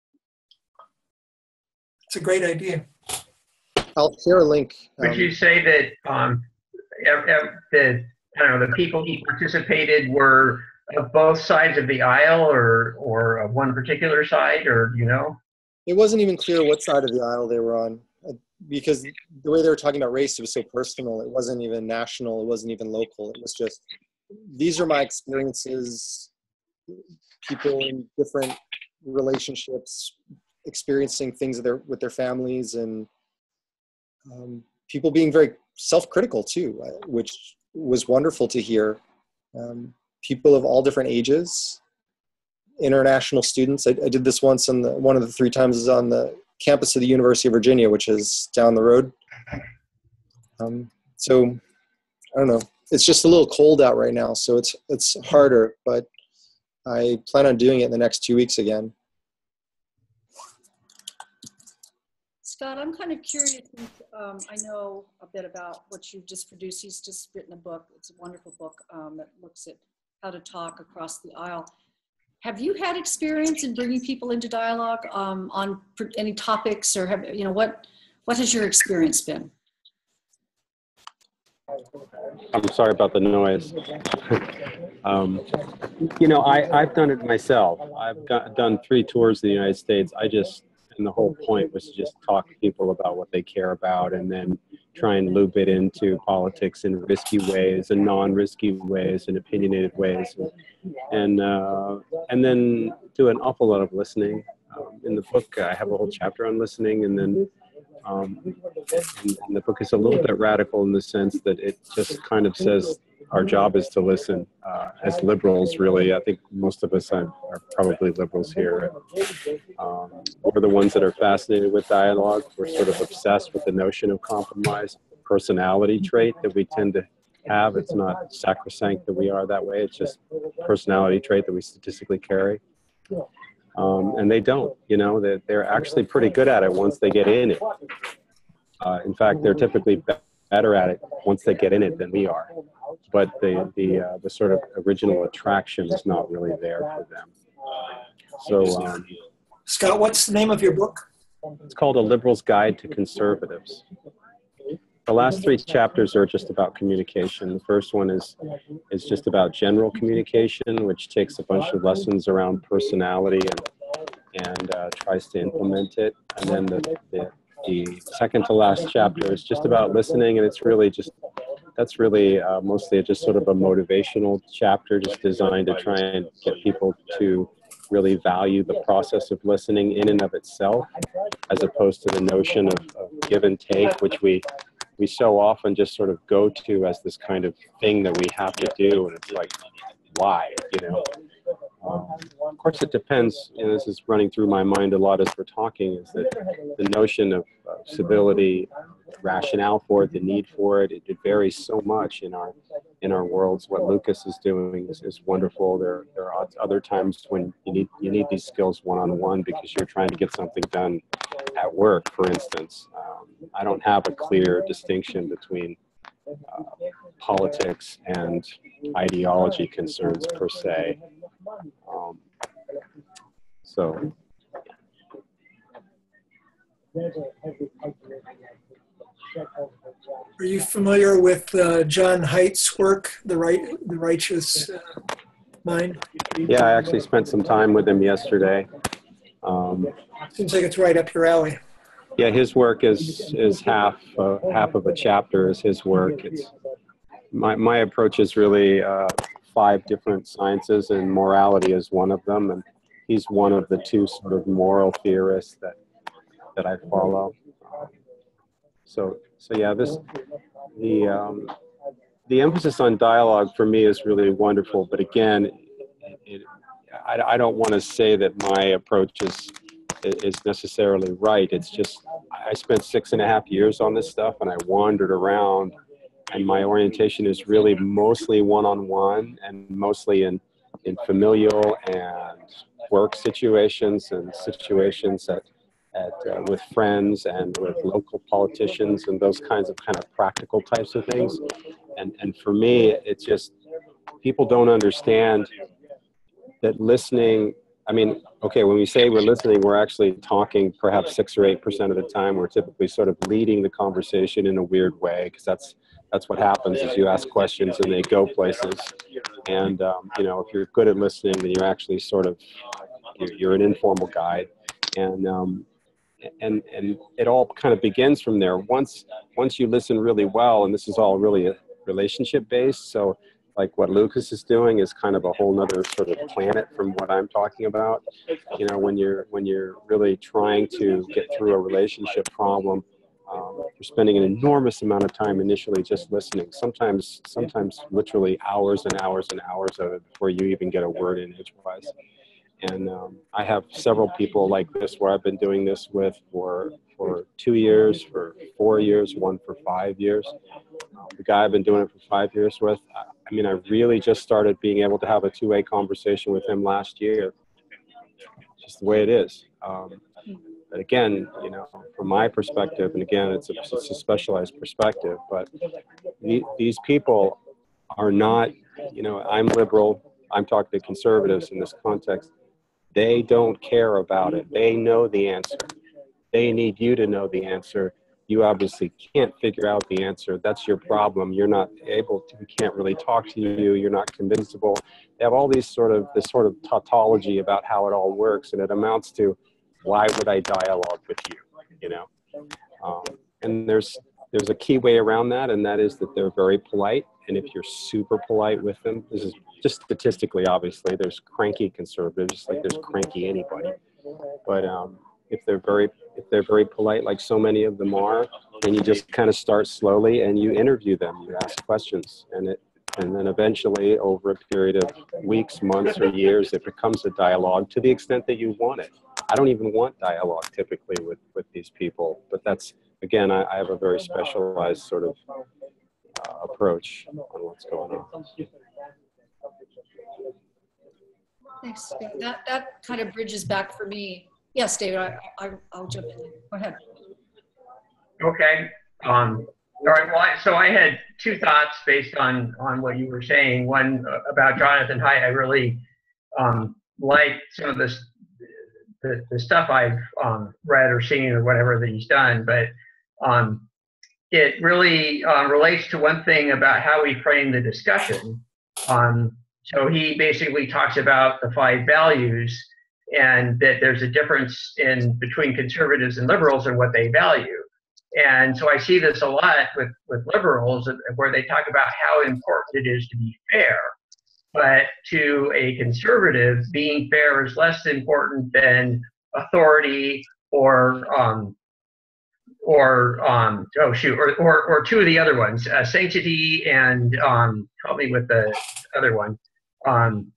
S6: it's a great idea.
S2: I'll share a link.
S10: Would
S2: Um,
S10: you say that um, ev- ev- the I don't know the people who participated were of both sides of the aisle, or or of one particular side, or you know?
S2: It wasn't even clear what side of the aisle they were on, because the way they were talking about race, it was so personal. It wasn't even national. It wasn't even local. It was just, these are my experiences, people in different relationships, experiencing things with their, with their families, and um, people being very self-critical too, which was wonderful to hear. Um, people of all different ages, international students. I, I did this once, and one of the three times is on the campus of the University of Virginia, which is down the road. Um, so I don't know. It's just a little cold out right now, so it's it's harder, but I plan on doing it in the next two weeks again.
S12: Scott, I'm kind of curious. Um, I know a bit about what you've just produced. He's just written a book. It's a wonderful book um, that looks at how to talk across the aisle. Have you had experience in bringing people into dialogue um, on any topics, or have you know what? What has your experience been?
S11: I'm sorry about the noise. um, you know, I, I've done it myself. I've got, done three tours of the United States. I just, and the whole point was to just talk to people about what they care about, and then try and loop it into politics in risky ways and non-risky ways and opinionated ways, and and, uh, and then do an awful lot of listening. Um, in the book, I have a whole chapter on listening, and then um, and, and the book is a little bit radical in the sense that it just kind of says our job is to listen. Uh, as liberals, really, I think most of us are, are probably liberals here. Um, we're the ones that are fascinated with dialogue. We're sort of obsessed with the notion of compromise, personality trait that we tend to have. It's not sacrosanct that we are that way. It's just personality trait that we statistically carry. Um, and they don't, you know, they're, they're actually pretty good at it once they get in it. Uh, in fact, they're typically be better at it once they get in it than we are. But the, the, uh, the sort of original attraction is not really there for them. So, um,
S6: Scott, what's the name of your book?
S11: It's called A Liberal's Guide to Conservatives. The last three chapters are just about communication. The first one is, is just about general communication, which takes a bunch of lessons around personality and, and uh, tries to implement it. And then the, the, the second to last chapter is just about listening, and it's really just, that's really uh, mostly just sort of a motivational chapter, just designed to try and get people to really value the process of listening in and of itself, as opposed to the notion of, of give and take, which we we so often just sort of go to as this kind of thing that we have to do, and it's like, why, you know? Um, of course, it depends, and this is running through my mind a lot as we're talking, is that the notion of uh, civility, rationale for it, the need for it, it, it varies so much in our in our worlds. What Lucas is doing is, is wonderful. There, there are other times when you need you need these skills one-on-one because you're trying to get something done at work, for instance. Um, I don't have a clear distinction between uh, politics and ideology concerns per se. Um, so.
S6: Are you familiar with uh, John Haidt's work, The Right, The Righteous uh, Mind?
S11: Yeah, I actually spent some time with him yesterday. Um,
S6: Seems like it's right up your alley.
S11: Yeah, his work is is half uh, half of a chapter is his work. It's my my approach is really uh, five different sciences, and morality is one of them. And he's one of the two sort of moral theorists that that I follow. So so yeah, this the um, the emphasis on dialogue for me is really wonderful. But again, it, it, I I don't want to say that my approach is. is necessarily right. It's just, I spent six and a half years on this stuff, and I wandered around, and my orientation is really mostly one-on-one and mostly in, in familial and work situations and situations at, at uh, with friends and with local politicians and those kinds of kind of practical types of things. And, and for me, it's just, people don't understand that listening, I mean, okay, when we say we're listening, we're actually talking perhaps six or eight percent of the time. We're typically sort of leading the conversation in a weird way, because that's that's what happens is you ask questions and they go places. And, um, you know, if you're good at listening, then you're actually sort of, you're, you're an informal guide. And, um, and, and it all kind of begins from there. Once, once you listen really well, and this is all really relationship based, so like what Lucas is doing is kind of a whole nother sort of planet from what I'm talking about. You know, when you're when you're really trying to get through a relationship problem, um, you're spending an enormous amount of time initially just listening. Sometimes, sometimes literally hours and hours and hours of it before you even get a word in edgewise. And um, I have several people like this where I've been doing this with for for two years, for four years, one for five years. Um, the guy I've been doing it for five years with, I, I mean, I really just started being able to have a two-way conversation with him last year. It's just the way it is. Um, but again, you know, from my perspective, and again, it's a, it's a specialized perspective, but the, these people are not, you know, I'm liberal, I'm talking to conservatives in this context. They don't care about it. They know the answer. They need you to know the answer. You obviously can't figure out the answer. That's your problem. You're not able to, we can't really talk to you. You're not convincible. They have all these sort of, this sort of tautology about how it all works. And it amounts to, why would I dialogue with you? You know? Um, and there's, there's a key way around that. And that is that they're very polite. And if you're super polite with them, this is just statistically, obviously, there's cranky conservatives, just like there's cranky anybody. But um, if they're very, if they're very polite, like so many of them are, then you just kind of start slowly and you interview them, you ask questions, and it, and then eventually, over a period of weeks, months, or years, it becomes a dialogue to the extent that you want it. I don't even want dialogue typically with with these people, but that's again, I, I have a very specialized sort of uh, approach on what's going on.
S12: Thanks. That, that kind of bridges back for me. Yes, David, I, I, I'll jump in. Go ahead.
S10: Okay. Um, all right. Well, I, so I had two thoughts based on, on what you were saying. One uh, about Jonathan Haidt. I really um, like some of this, the, the stuff I've um, read or seen or whatever that he's done, but um, it really uh, relates to one thing about how we frame the discussion. Um, so he basically talks about the five values and that there's a difference in between conservatives and liberals and what they value. And so I see this a lot with, with liberals where they talk about how important it is to be fair. But to a conservative, being fair is less important than authority or, um, or um, oh shoot, or, or, or two of the other ones, uh, sanctity and um, help me with the other one, um,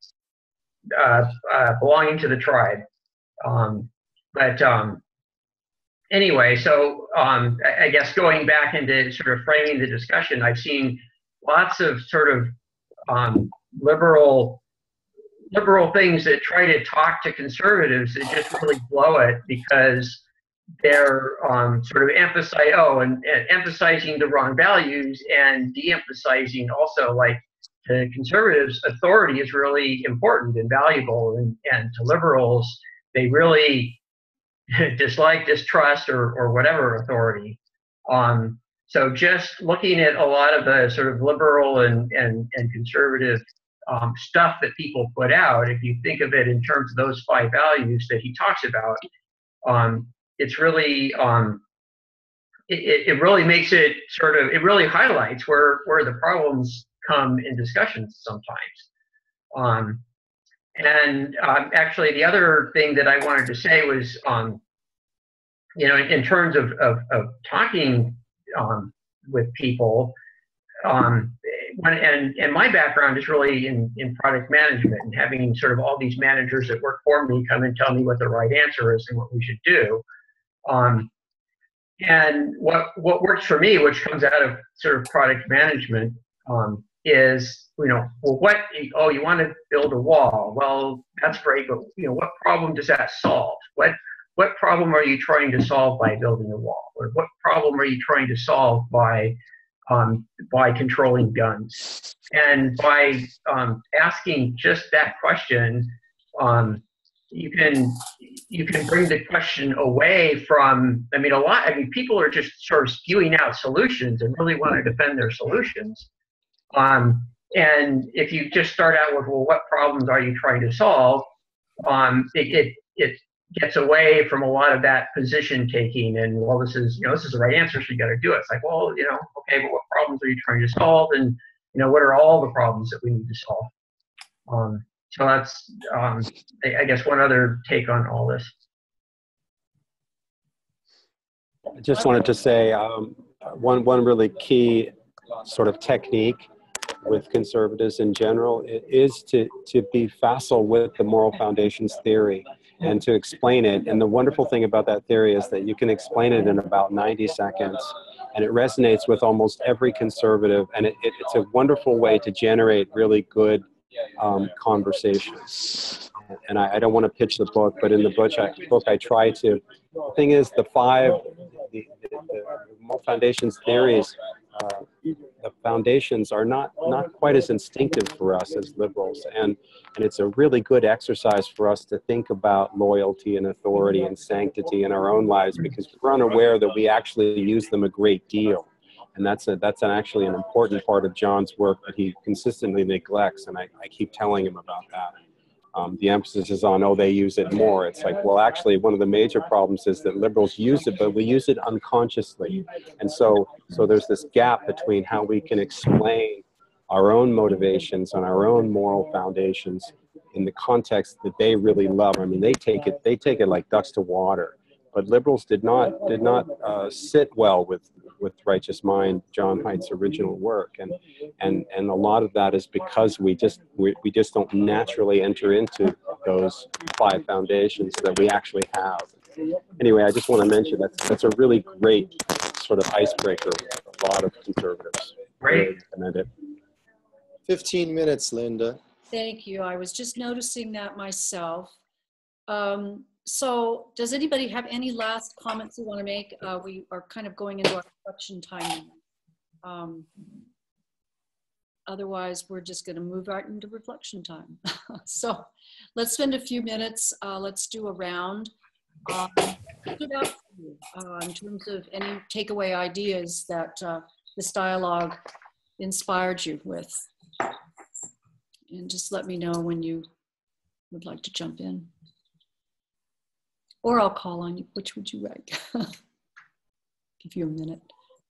S10: uh, uh, belonging to the tribe. Um, but um, anyway, so um, I, I guess going back into sort of framing the discussion, I've seen lots of sort of um, liberal liberal things that try to talk to conservatives that just really blow it because they're um, sort of emphasize oh and, and emphasizing the wrong values and de-emphasizing also, like, to conservatives, authority is really important and valuable, and, and to liberals, they really dislike, distrust, or, or whatever authority. Um, so just looking at a lot of the sort of liberal and, and, and conservative um, stuff that people put out, if you think of it in terms of those five values that he talks about, um, it's really, um, it, it really makes it sort of, it really highlights where, where the problems come in discussions sometimes. Um, and um, actually the other thing that I wanted to say was, um, you know, in, in terms of, of, of talking um, with people, um, when, and, and my background is really in, in product management and having sort of all these managers that work for me come and tell me what the right answer is and what we should do. Um, and what, what works for me, which comes out of sort of product management, um, is, you know, well, what, oh, you want to build a wall. Well, that's great, but, you know, what problem does that solve? What, what problem are you trying to solve by building a wall? Or what problem are you trying to solve by, um, by controlling guns? And by um, asking just that question, um, you can, you can bring the question away from, I mean, a lot, I mean, people are just sort of spewing out solutions and really want to defend their solutions. Um, and if you just start out with, well, what problems are you trying to solve? Um, it, it, it gets away from a lot of that position taking and, well, this is, you know, this is the right answer, so you got to do it. It's like, well, you know, okay, but what problems are you trying to solve? And, you know, what are all the problems that we need to solve? Um, so that's, um, I, I guess, one other take on all this.
S11: I just wanted to say, um, one, one really key sort of technique with conservatives in general is to, to be facile with the moral foundations theory and to explain it. And the wonderful thing about that theory is that you can explain it in about ninety seconds, and it resonates with almost every conservative, and it, it, it's a wonderful way to generate really good um, conversations. And I, I don't want to pitch the book, but in the book I, book I try to. The thing is, the five, the, the, the moral foundations theories, uh, the foundations are not, not quite as instinctive for us as liberals. And, and it's a really good exercise for us to think about loyalty and authority and sanctity in our own lives, because we're unaware that we actually use them a great deal. And that's, a, that's an actually an important part of John's work that he consistently neglects, and I, I keep telling him about that. Um, the emphasis is on, oh, they use it more. It's like, well, actually, one of the major problems is that liberals use it, but we use it unconsciously. And so, so there's this gap between how we can explain our own motivations and our own moral foundations in the context that they really love. I mean, they take it, they take it like ducks to water. But liberals did not did not uh, sit well with with Righteous Mind, John Haidt's original work, and and and a lot of that is because we just we, we just don't naturally enter into those five foundations that we actually have. Anyway, I just want to mention that that's a really great sort of icebreaker for a lot of conservatives.
S10: Great.
S11: I recommend it.
S2: fifteen minutes, Linda.
S12: Thank you. I was just noticing that myself. Um, So does anybody have any last comments you want to make? Uh, we are kind of going into our reflection time. Um, otherwise, we're just going to move right into reflection time. So let's spend a few minutes. Uh, let's do a round. Um, stood out for you, uh, in terms of any takeaway ideas that uh, this dialogue inspired you with. And just let me know when you would like to jump in. Or I'll call on you. Which would you like? Give you a minute.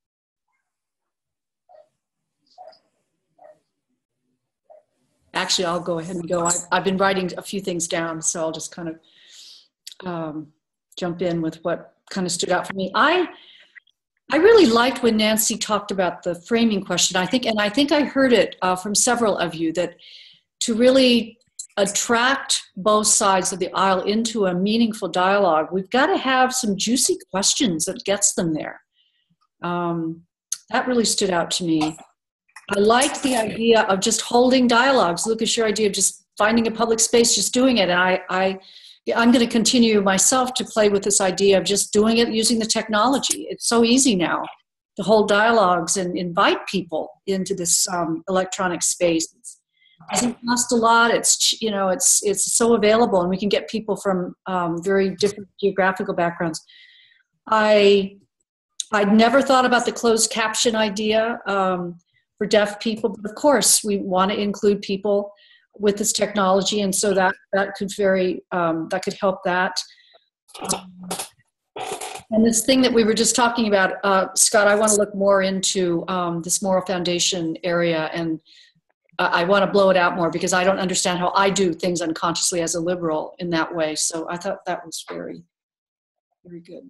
S12: Actually, I'll go ahead and go. I've, I've been writing a few things down, so I'll just kind of um, jump in with what kind of stood out for me. I I really liked when Nancy talked about the framing question. I think, and I think I heard it uh, from several of you, that to really attract both sides of the aisle into a meaningful dialogue, we've got to have some juicy questions that gets them there. Um, that really stood out to me. I liked the idea of just holding dialogues. Lucas, your idea of just finding a public space, just doing it. And I, I, I'm going to continue myself to play with this idea of just doing it using the technology. It's so easy now to hold dialogues and invite people into this um, electronic space. It doesn't cost a lot. It's, you know, it's it's so available, and we can get people from um, very different geographical backgrounds. I I'd never thought about the closed caption idea um, for deaf people, but of course we want to include people with this technology, and so that that could very um, that could help that. Um, and this thing that we were just talking about, uh, Scott, I want to look more into um, this moral foundation area, and I want to blow it out more because I don't understand how I do things unconsciously as a liberal in that way. So I thought that was very, very good.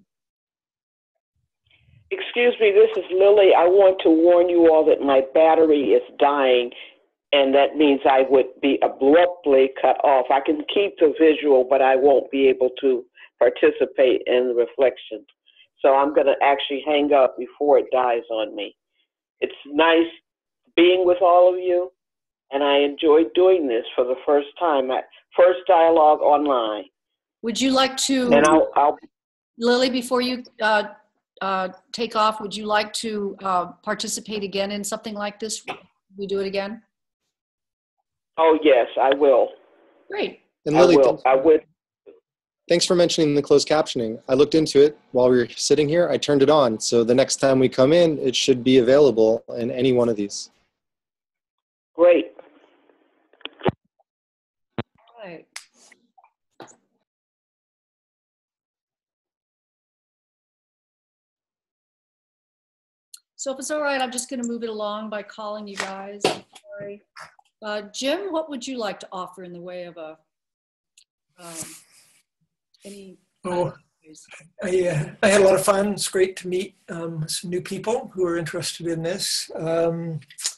S9: Excuse me, this is Lily. I want to warn you all that my battery is dying, and that means I would be abruptly cut off. I can keep the visual, but I won't be able to participate in the reflection. So I'm going to actually hang up before it dies on me. It's nice being with all of you. And I enjoyed doing this for the first time, first dialogue online.
S12: Would you like to,
S9: and I'll, I'll,
S12: Lily, before you uh, uh, take off, would you like to uh, participate again in something like this? We do it again?
S9: Oh, yes, I will.
S12: Great.
S2: And Lily,
S9: I will. I would.
S2: Thanks for mentioning the closed captioning. I looked into it while we were sitting here. I turned it on. So the next time we come in, it should be available in any one of these.
S9: Great.
S12: Right. So if it's all right, I'm just going to move it along by calling you guys. I'm sorry. Uh, Jim, what would you like to offer in the way of a um, any?
S6: Oh, I, uh, I had a lot of fun. It's great to meet um, some new people who are interested in this. Um,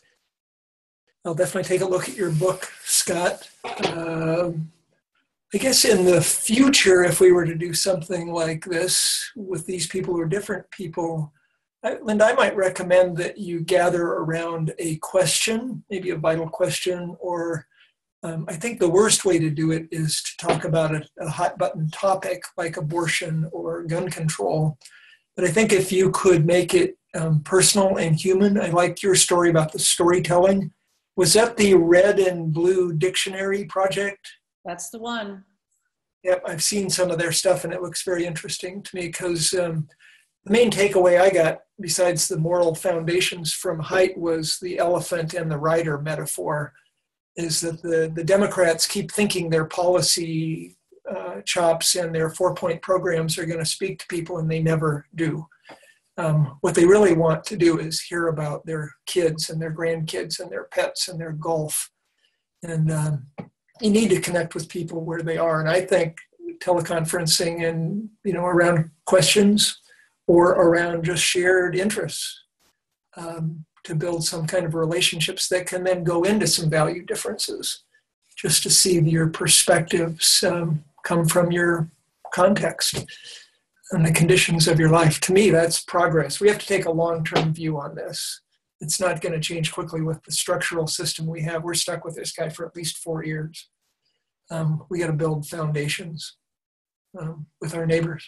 S6: I'll definitely take a look at your book, Scott. Um, I guess in the future, if we were to do something like this with these people or different people, I, Linda, I might recommend that you gather around a question, maybe a vital question, or um, I think the worst way to do it is to talk about a, a hot button topic like abortion or gun control. But I think if you could make it um, personal and human, I liked your story about the storytelling. Was that the Red and Blue Dictionary project?
S12: That's the one.
S6: Yep, I've seen some of their stuff and it looks very interesting to me because um, the main takeaway I got, besides the moral foundations from Haidt, was the elephant and the rider metaphor, is that the, the Democrats keep thinking their policy uh, chops and their four-point programs are going to speak to people, and they never do. Um, what they really want to do is hear about their kids and their grandkids and their pets and their golf. And um, you need to connect with people where they are. And I think teleconferencing and, you know, around questions or around just shared interests um, to build some kind of relationships that can then go into some value differences, just to see your perspectives um, come from your context and the conditions of your life. To me, that's progress. We have to take a long-term view on this. It's not going to change quickly with the structural system we have. We're stuck with this guy for at least four years. Um, we got to build foundations um, with our neighbors.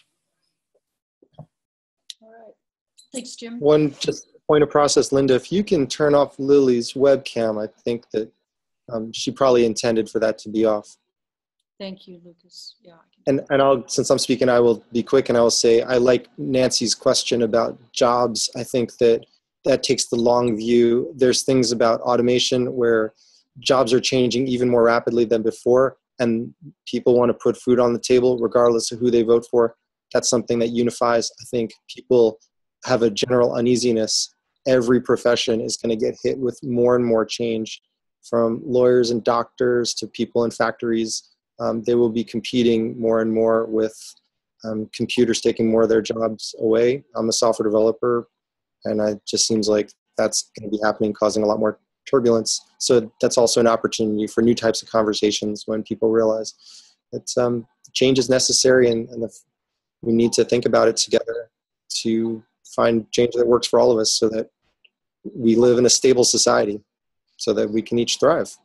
S12: All right. Thanks, Jim.
S2: One just point of process, Linda, if you can turn off Lily's webcam, I think that um, she probably intended for that to be off.
S12: Thank you, Lucas. Yeah. I can
S2: And, and I'll, since I'm speaking, I will be quick and I will say, I like Nancy's question about jobs. I think that that takes the long view. There's things about automation where jobs are changing even more rapidly than before, and people want to put food on the table regardless of who they vote for. That's something that unifies. I think people have a general uneasiness. Every profession is going to get hit with more and more change, from lawyers and doctors to people in factories. Um, they will be competing more and more with um, computers taking more of their jobs away. I'm a software developer, and it just seems like that's going to be happening, causing a lot more turbulence. So that's also an opportunity for new types of conversations when people realize that um, change is necessary, and, and the, we need to think about it together to find change that works for all of us so that we live in a stable society so that we can each thrive.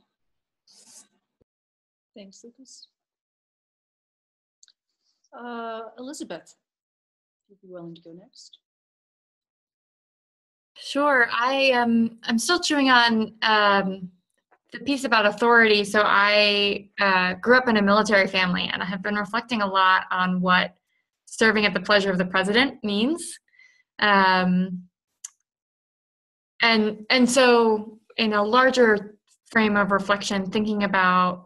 S12: Thanks, Lucas. Uh, Elizabeth, would you be willing to go next?
S3: Sure. I um I'm still chewing on um, the piece about authority. So I uh, grew up in a military family, and I have been reflecting a lot on what serving at the pleasure of the president means. Um, and and so in a larger frame of reflection, thinking about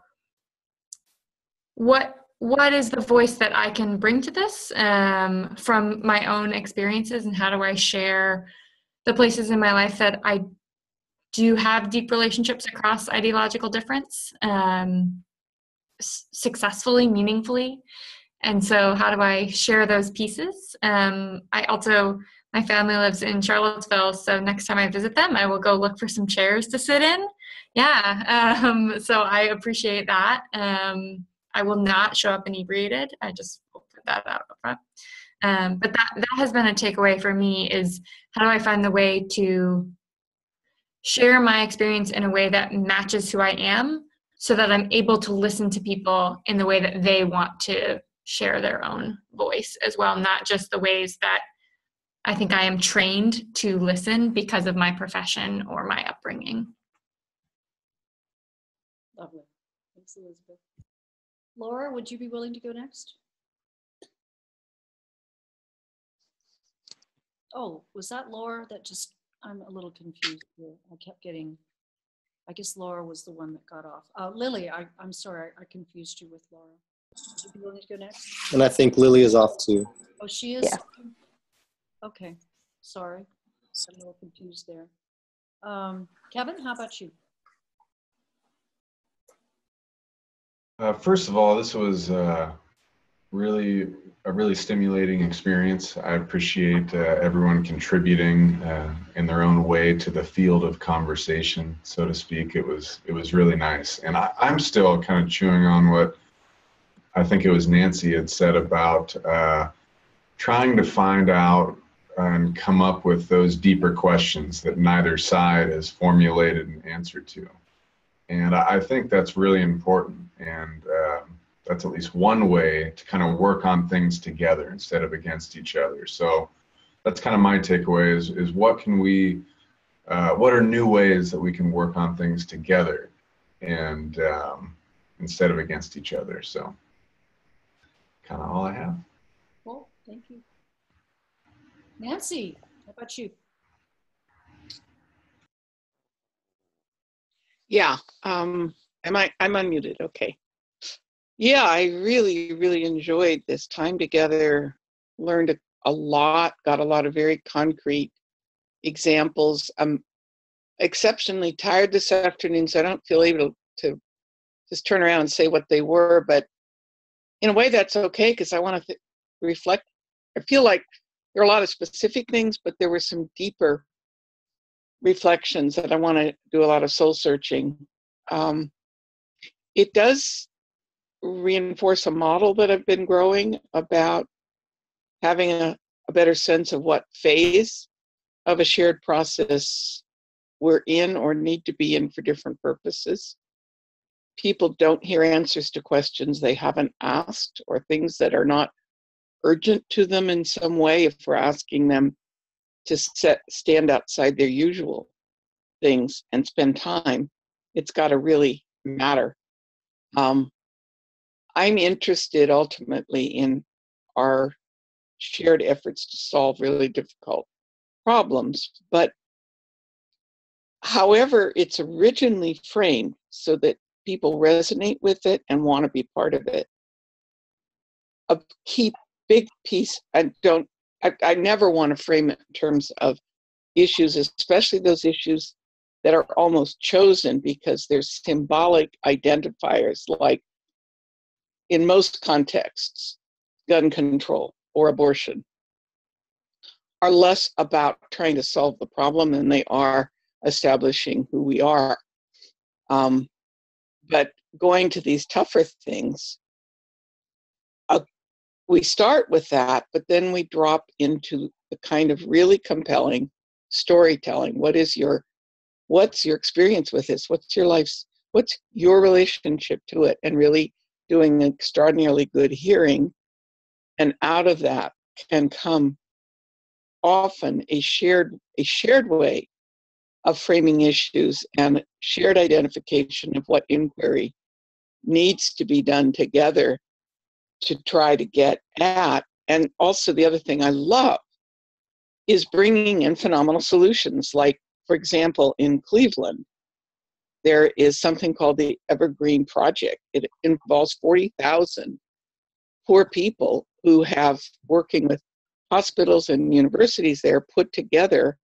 S3: what what is the voice that I can bring to this um, from my own experiences, and how do I share the places in my life that I do have deep relationships across ideological difference um, s- successfully, meaningfully. And so how do I share those pieces? Um, I also, my family lives in Charlottesville, so next time I visit them, I will go look for some chairs to sit in. Yeah, um, so I appreciate that. Um, I will not show up inebriated. I just will put that out up front. Um, but that, that has been a takeaway for me, is how do I find the way to share my experience in a way that matches who I am, so that I'm able to listen to people in the way that they want to share their own voice as well, not just the ways that I think I am trained to listen because of my profession or my upbringing.
S12: Lovely. Thanks, Elizabeth. Laura, would you be willing to go next? Oh, was that Laura? That just, I'm a little confused here. I kept getting, I guess Laura was the one that got off. Uh, Lily, I, I'm sorry, I, I confused you with Laura. Would you be willing to go next?
S2: And I think Lily is off too.
S12: Oh, she is?
S7: Yeah.
S12: Okay, sorry. I'm a little confused there. Um, Kevin, how about you?
S4: Uh, first of all, this was uh, really a really stimulating experience. I appreciate uh, everyone contributing uh, in their own way to the field of conversation, so to speak. It was it was really nice, and I, I'm still kind of chewing on what I think it was Nancy had said about uh, trying to find out and come up with those deeper questions that neither side has formulated an answer to. And I think that's really important. And um, that's at least one way to kind of work on things together instead of against each other. So that's kind of my takeaway is, is what can we, uh, what are new ways that we can work on things together and um, instead of against each other. So kind of all I have.
S12: Cool, thank you. Nancy, how about you?
S8: Yeah, um, am I, I'm unmuted, okay. Yeah, I really, really enjoyed this time together, learned a, a lot, got a lot of very concrete examples. I'm exceptionally tired this afternoon, so I don't feel able to just turn around and say what they were, but in a way that's okay, because I want to th- reflect. I feel like there are a lot of specific things, but there were some deeper reflections that I want to do a lot of soul searching. Um, it does reinforce a model that I've been growing about having a, a better sense of what phase of a shared process we're in or need to be in for different purposes. People don't hear answers to questions they haven't asked or things that are not urgent to them in some way if we're asking them to set, stand outside their usual things and spend time. It's got to really matter. Um, I'm interested ultimately in our shared efforts to solve really difficult problems, but however it's originally framed so that people resonate with it and want to be part of it. A key big piece, I don't, I, I never want to frame it in terms of issues, especially those issues that are almost chosen because there's symbolic identifiers like in most contexts, gun control or abortion are less about trying to solve the problem than they are establishing who we are. Um, but going to these tougher things, uh, we start with that, but then we drop into the kind of really compelling storytelling. What is your, what's your experience with this? What's your life's, what's your relationship to it? And really doing an extraordinarily good hearing. And out of that can come often a shared, a shared way of framing issues and shared identification of what inquiry needs to be done together to try to get at. And also the other thing I love is bringing in phenomenal solutions. Like, for example, in Cleveland, there is something called the Evergreen Project. It involves forty thousand poor people who have, working with hospitals and universities there, put together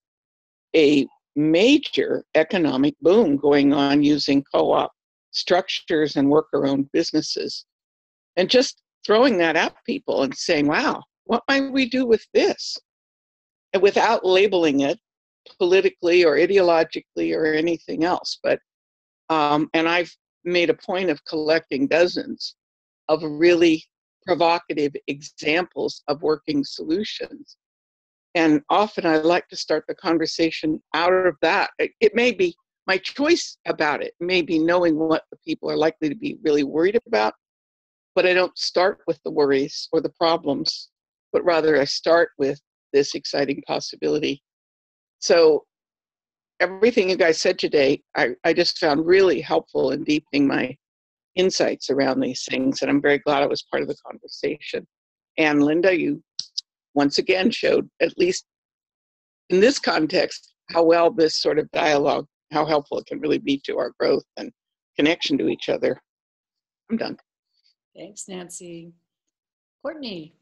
S8: a major economic boom going on using co-op structures and worker-owned businesses. And just throwing that at people and saying, wow, what might we do with this? And without labeling it politically or ideologically or anything else. But, um, and I've made a point of collecting dozens of really provocative examples of working solutions. And often I like to start the conversation out of that. It, it may be my choice about it, may be knowing what the people are likely to be really worried about, but I don't start with the worries or the problems, but rather I start with this exciting possibility. So everything you guys said today, I, I just found really helpful in deepening my insights around these things. And I'm very glad I was part of the conversation. And Linda, you once again showed, at least in this context, how well this sort of dialogue, how helpful it can really be to our growth and connection to each other. I'm done.
S12: Thanks, Nancy. Courtney.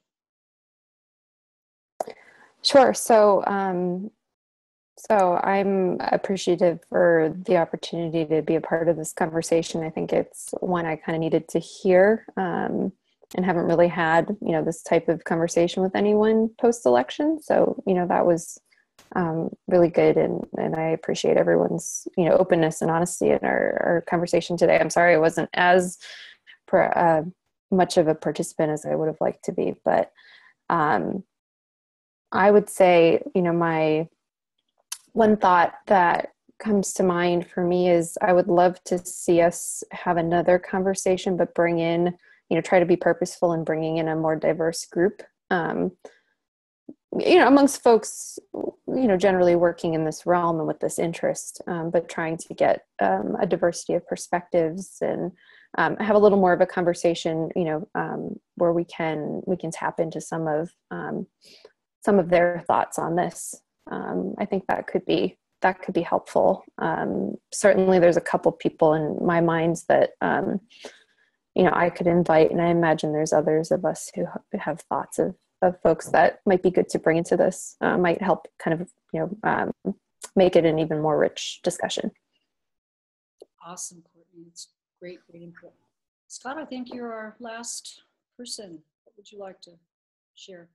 S13: Sure. So, um, so I'm appreciative for the opportunity to be a part of this conversation. I think it's one I kind of needed to hear um, and haven't really had, you know, this type of conversation with anyone post-election. So, you know, that was um, really good. And, and I appreciate everyone's, you know, openness and honesty in our, our conversation today. I'm sorry I wasn't as per, uh, much of a participant as I would have liked to be, but um, I would say, you know, my one thought that comes to mind for me is I would love to see us have another conversation, but bring in, you know, try to be purposeful in bringing in a more diverse group, um, you know, amongst folks, you know, generally working in this realm and with this interest, um, but trying to get um, a diversity of perspectives and um, have a little more of a conversation, you know, um, where we can, we can tap into some of, um, some of their thoughts on this. Um, I think that could be, that could be helpful. Um, certainly there's a couple people in my mind that, um, you know, I could invite, and I imagine there's others of us who have thoughts of, of folks that might be good to bring into this, uh, might help kind of, you know, um, make it an even more rich discussion.
S12: Awesome, Courtney. It's great, great input. Scott, I think you're our last person. What would you like to share?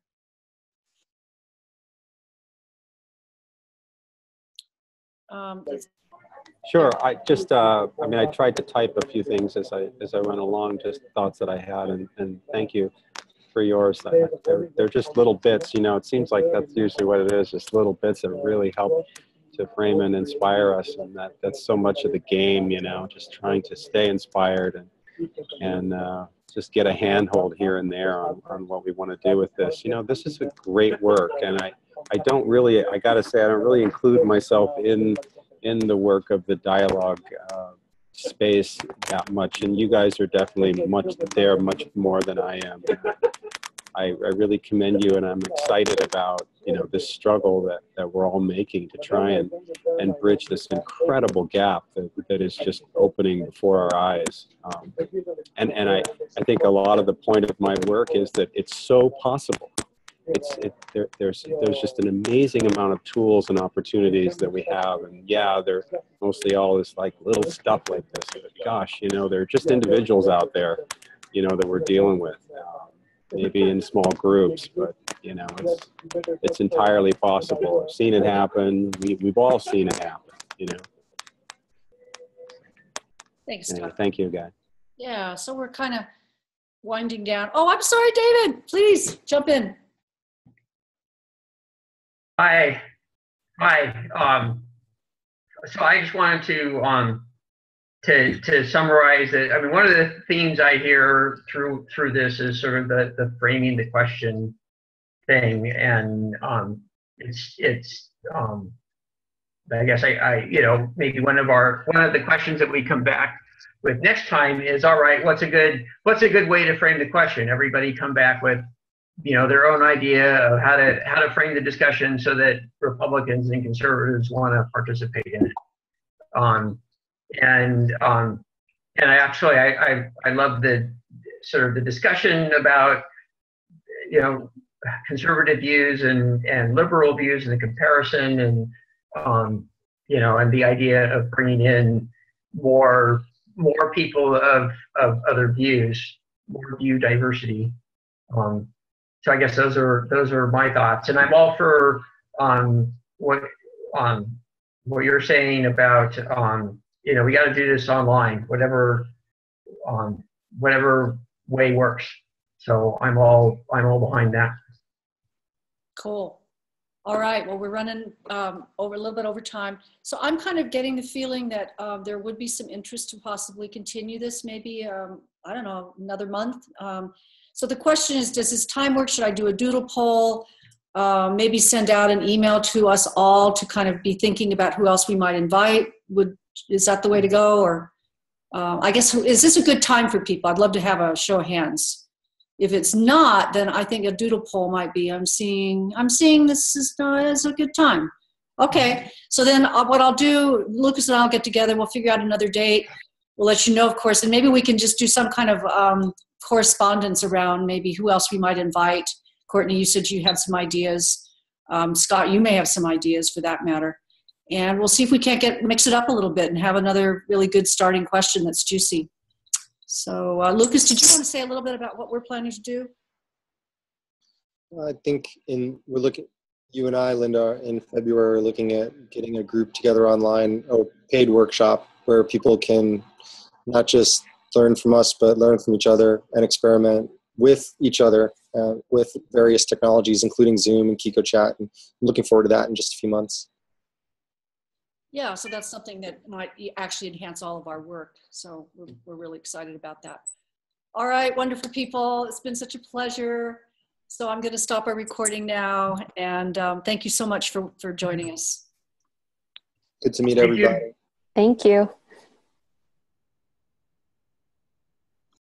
S12: Um,
S11: Sure. I just, uh, I mean, I tried to type a few things as I as I went along, just thoughts that I had, and, and thank you for yours. They're, they're just little bits, you know. It seems like that's usually what it is, just little bits that really help to frame and inspire us, and that that's so much of the game, you know. Just trying to stay inspired and and uh, just get a handhold here and there on on what we want to do with this. You know, this is a great work, and I I don't really, I got to say, I don't really include myself in. in the work of the dialogue uh, space that much, and you guys are definitely much there, much more than I am. I, I really commend you, and I'm excited about, you know, this struggle that, that we're all making to try and, and bridge this incredible gap that, that is just opening before our eyes. Um, and and I, I think a lot of the point of my work is that it's so possible. It's it, there, there's there's just an amazing amount of tools and opportunities that we have, and yeah, they're mostly all this like little stuff like this. But gosh, you know, there are just individuals out there, you know, that we're dealing with, um, maybe in small groups, but you know, it's it's entirely possible. I've seen it happen. We we've all seen it happen, you know.
S12: Thanks,
S11: Anyway,
S12: Scott.
S11: thank you, guys.
S12: Yeah, so we're kind of winding down. Oh, I'm sorry, David. Please jump in.
S10: Hi, hi. Um, so I just wanted to um, to to summarize it. I mean, one of the themes I hear through through this is sort of the the framing the question thing, and um, it's it's. Um, I guess I, I you know maybe one of our one of the questions that we come back with next time is, all right, what's a good what's a good way to frame the question? Everybody come back with, you know, their own idea of how to how to frame the discussion so that Republicans and conservatives want to participate in it. Um, and um, and I actually I, I I love the sort of the discussion about, you know, conservative views and and liberal views and the comparison, and um, you know, and the idea of bringing in more more people of of other views, more view diversity. Um, So I guess those are those are my thoughts, and I'm all for um, what um, what you're saying about um, you know, we got to do this online, whatever um, whatever way works. So I'm all I'm all behind that.
S12: Cool. All right. Well, we're running um, over a little bit over time, so I'm kind of getting the feeling that um, there would be some interest to possibly continue this. Maybe um, I don't know, another month. Um, So the question is, does this time work? Should I do a doodle poll? Uh, maybe send out an email to us all to kind of be thinking about who else we might invite? Would is that the way to go? Or uh, I guess, is this a good time for people? I'd love to have a show of hands. If it's not, then I think a doodle poll might be, I'm seeing, I'm seeing this is, uh, is a good time. Okay, so then uh, what I'll do, Lucas and I'll get together, we'll figure out another date. We'll let you know, of course, and maybe we can just do some kind of um, correspondence around maybe who else we might invite. Courtney, you said you had some ideas. Um, Scott, you may have some ideas for that matter. And we'll see if we can't get mix it up a little bit and have another really good starting question that's juicy. So uh, Lucas, did you want to say a little bit about what we're planning to do?
S2: I think in we're looking, you and I, Linda, in February, are looking at getting a group together online, a paid workshop where people can not just learn from us, but learn from each other and experiment with each other uh, with various technologies, including Zoom and Kiko Chat. And I'm looking forward to that in just a few months.
S12: Yeah, so that's something that might actually enhance all of our work. So we're, we're really excited about that. All right, wonderful people. It's been such a pleasure. So I'm going to stop our recording now. And um, thank you so much for, for joining us.
S2: Good to meet
S10: Thank
S2: everybody.
S10: you.
S13: Thank you.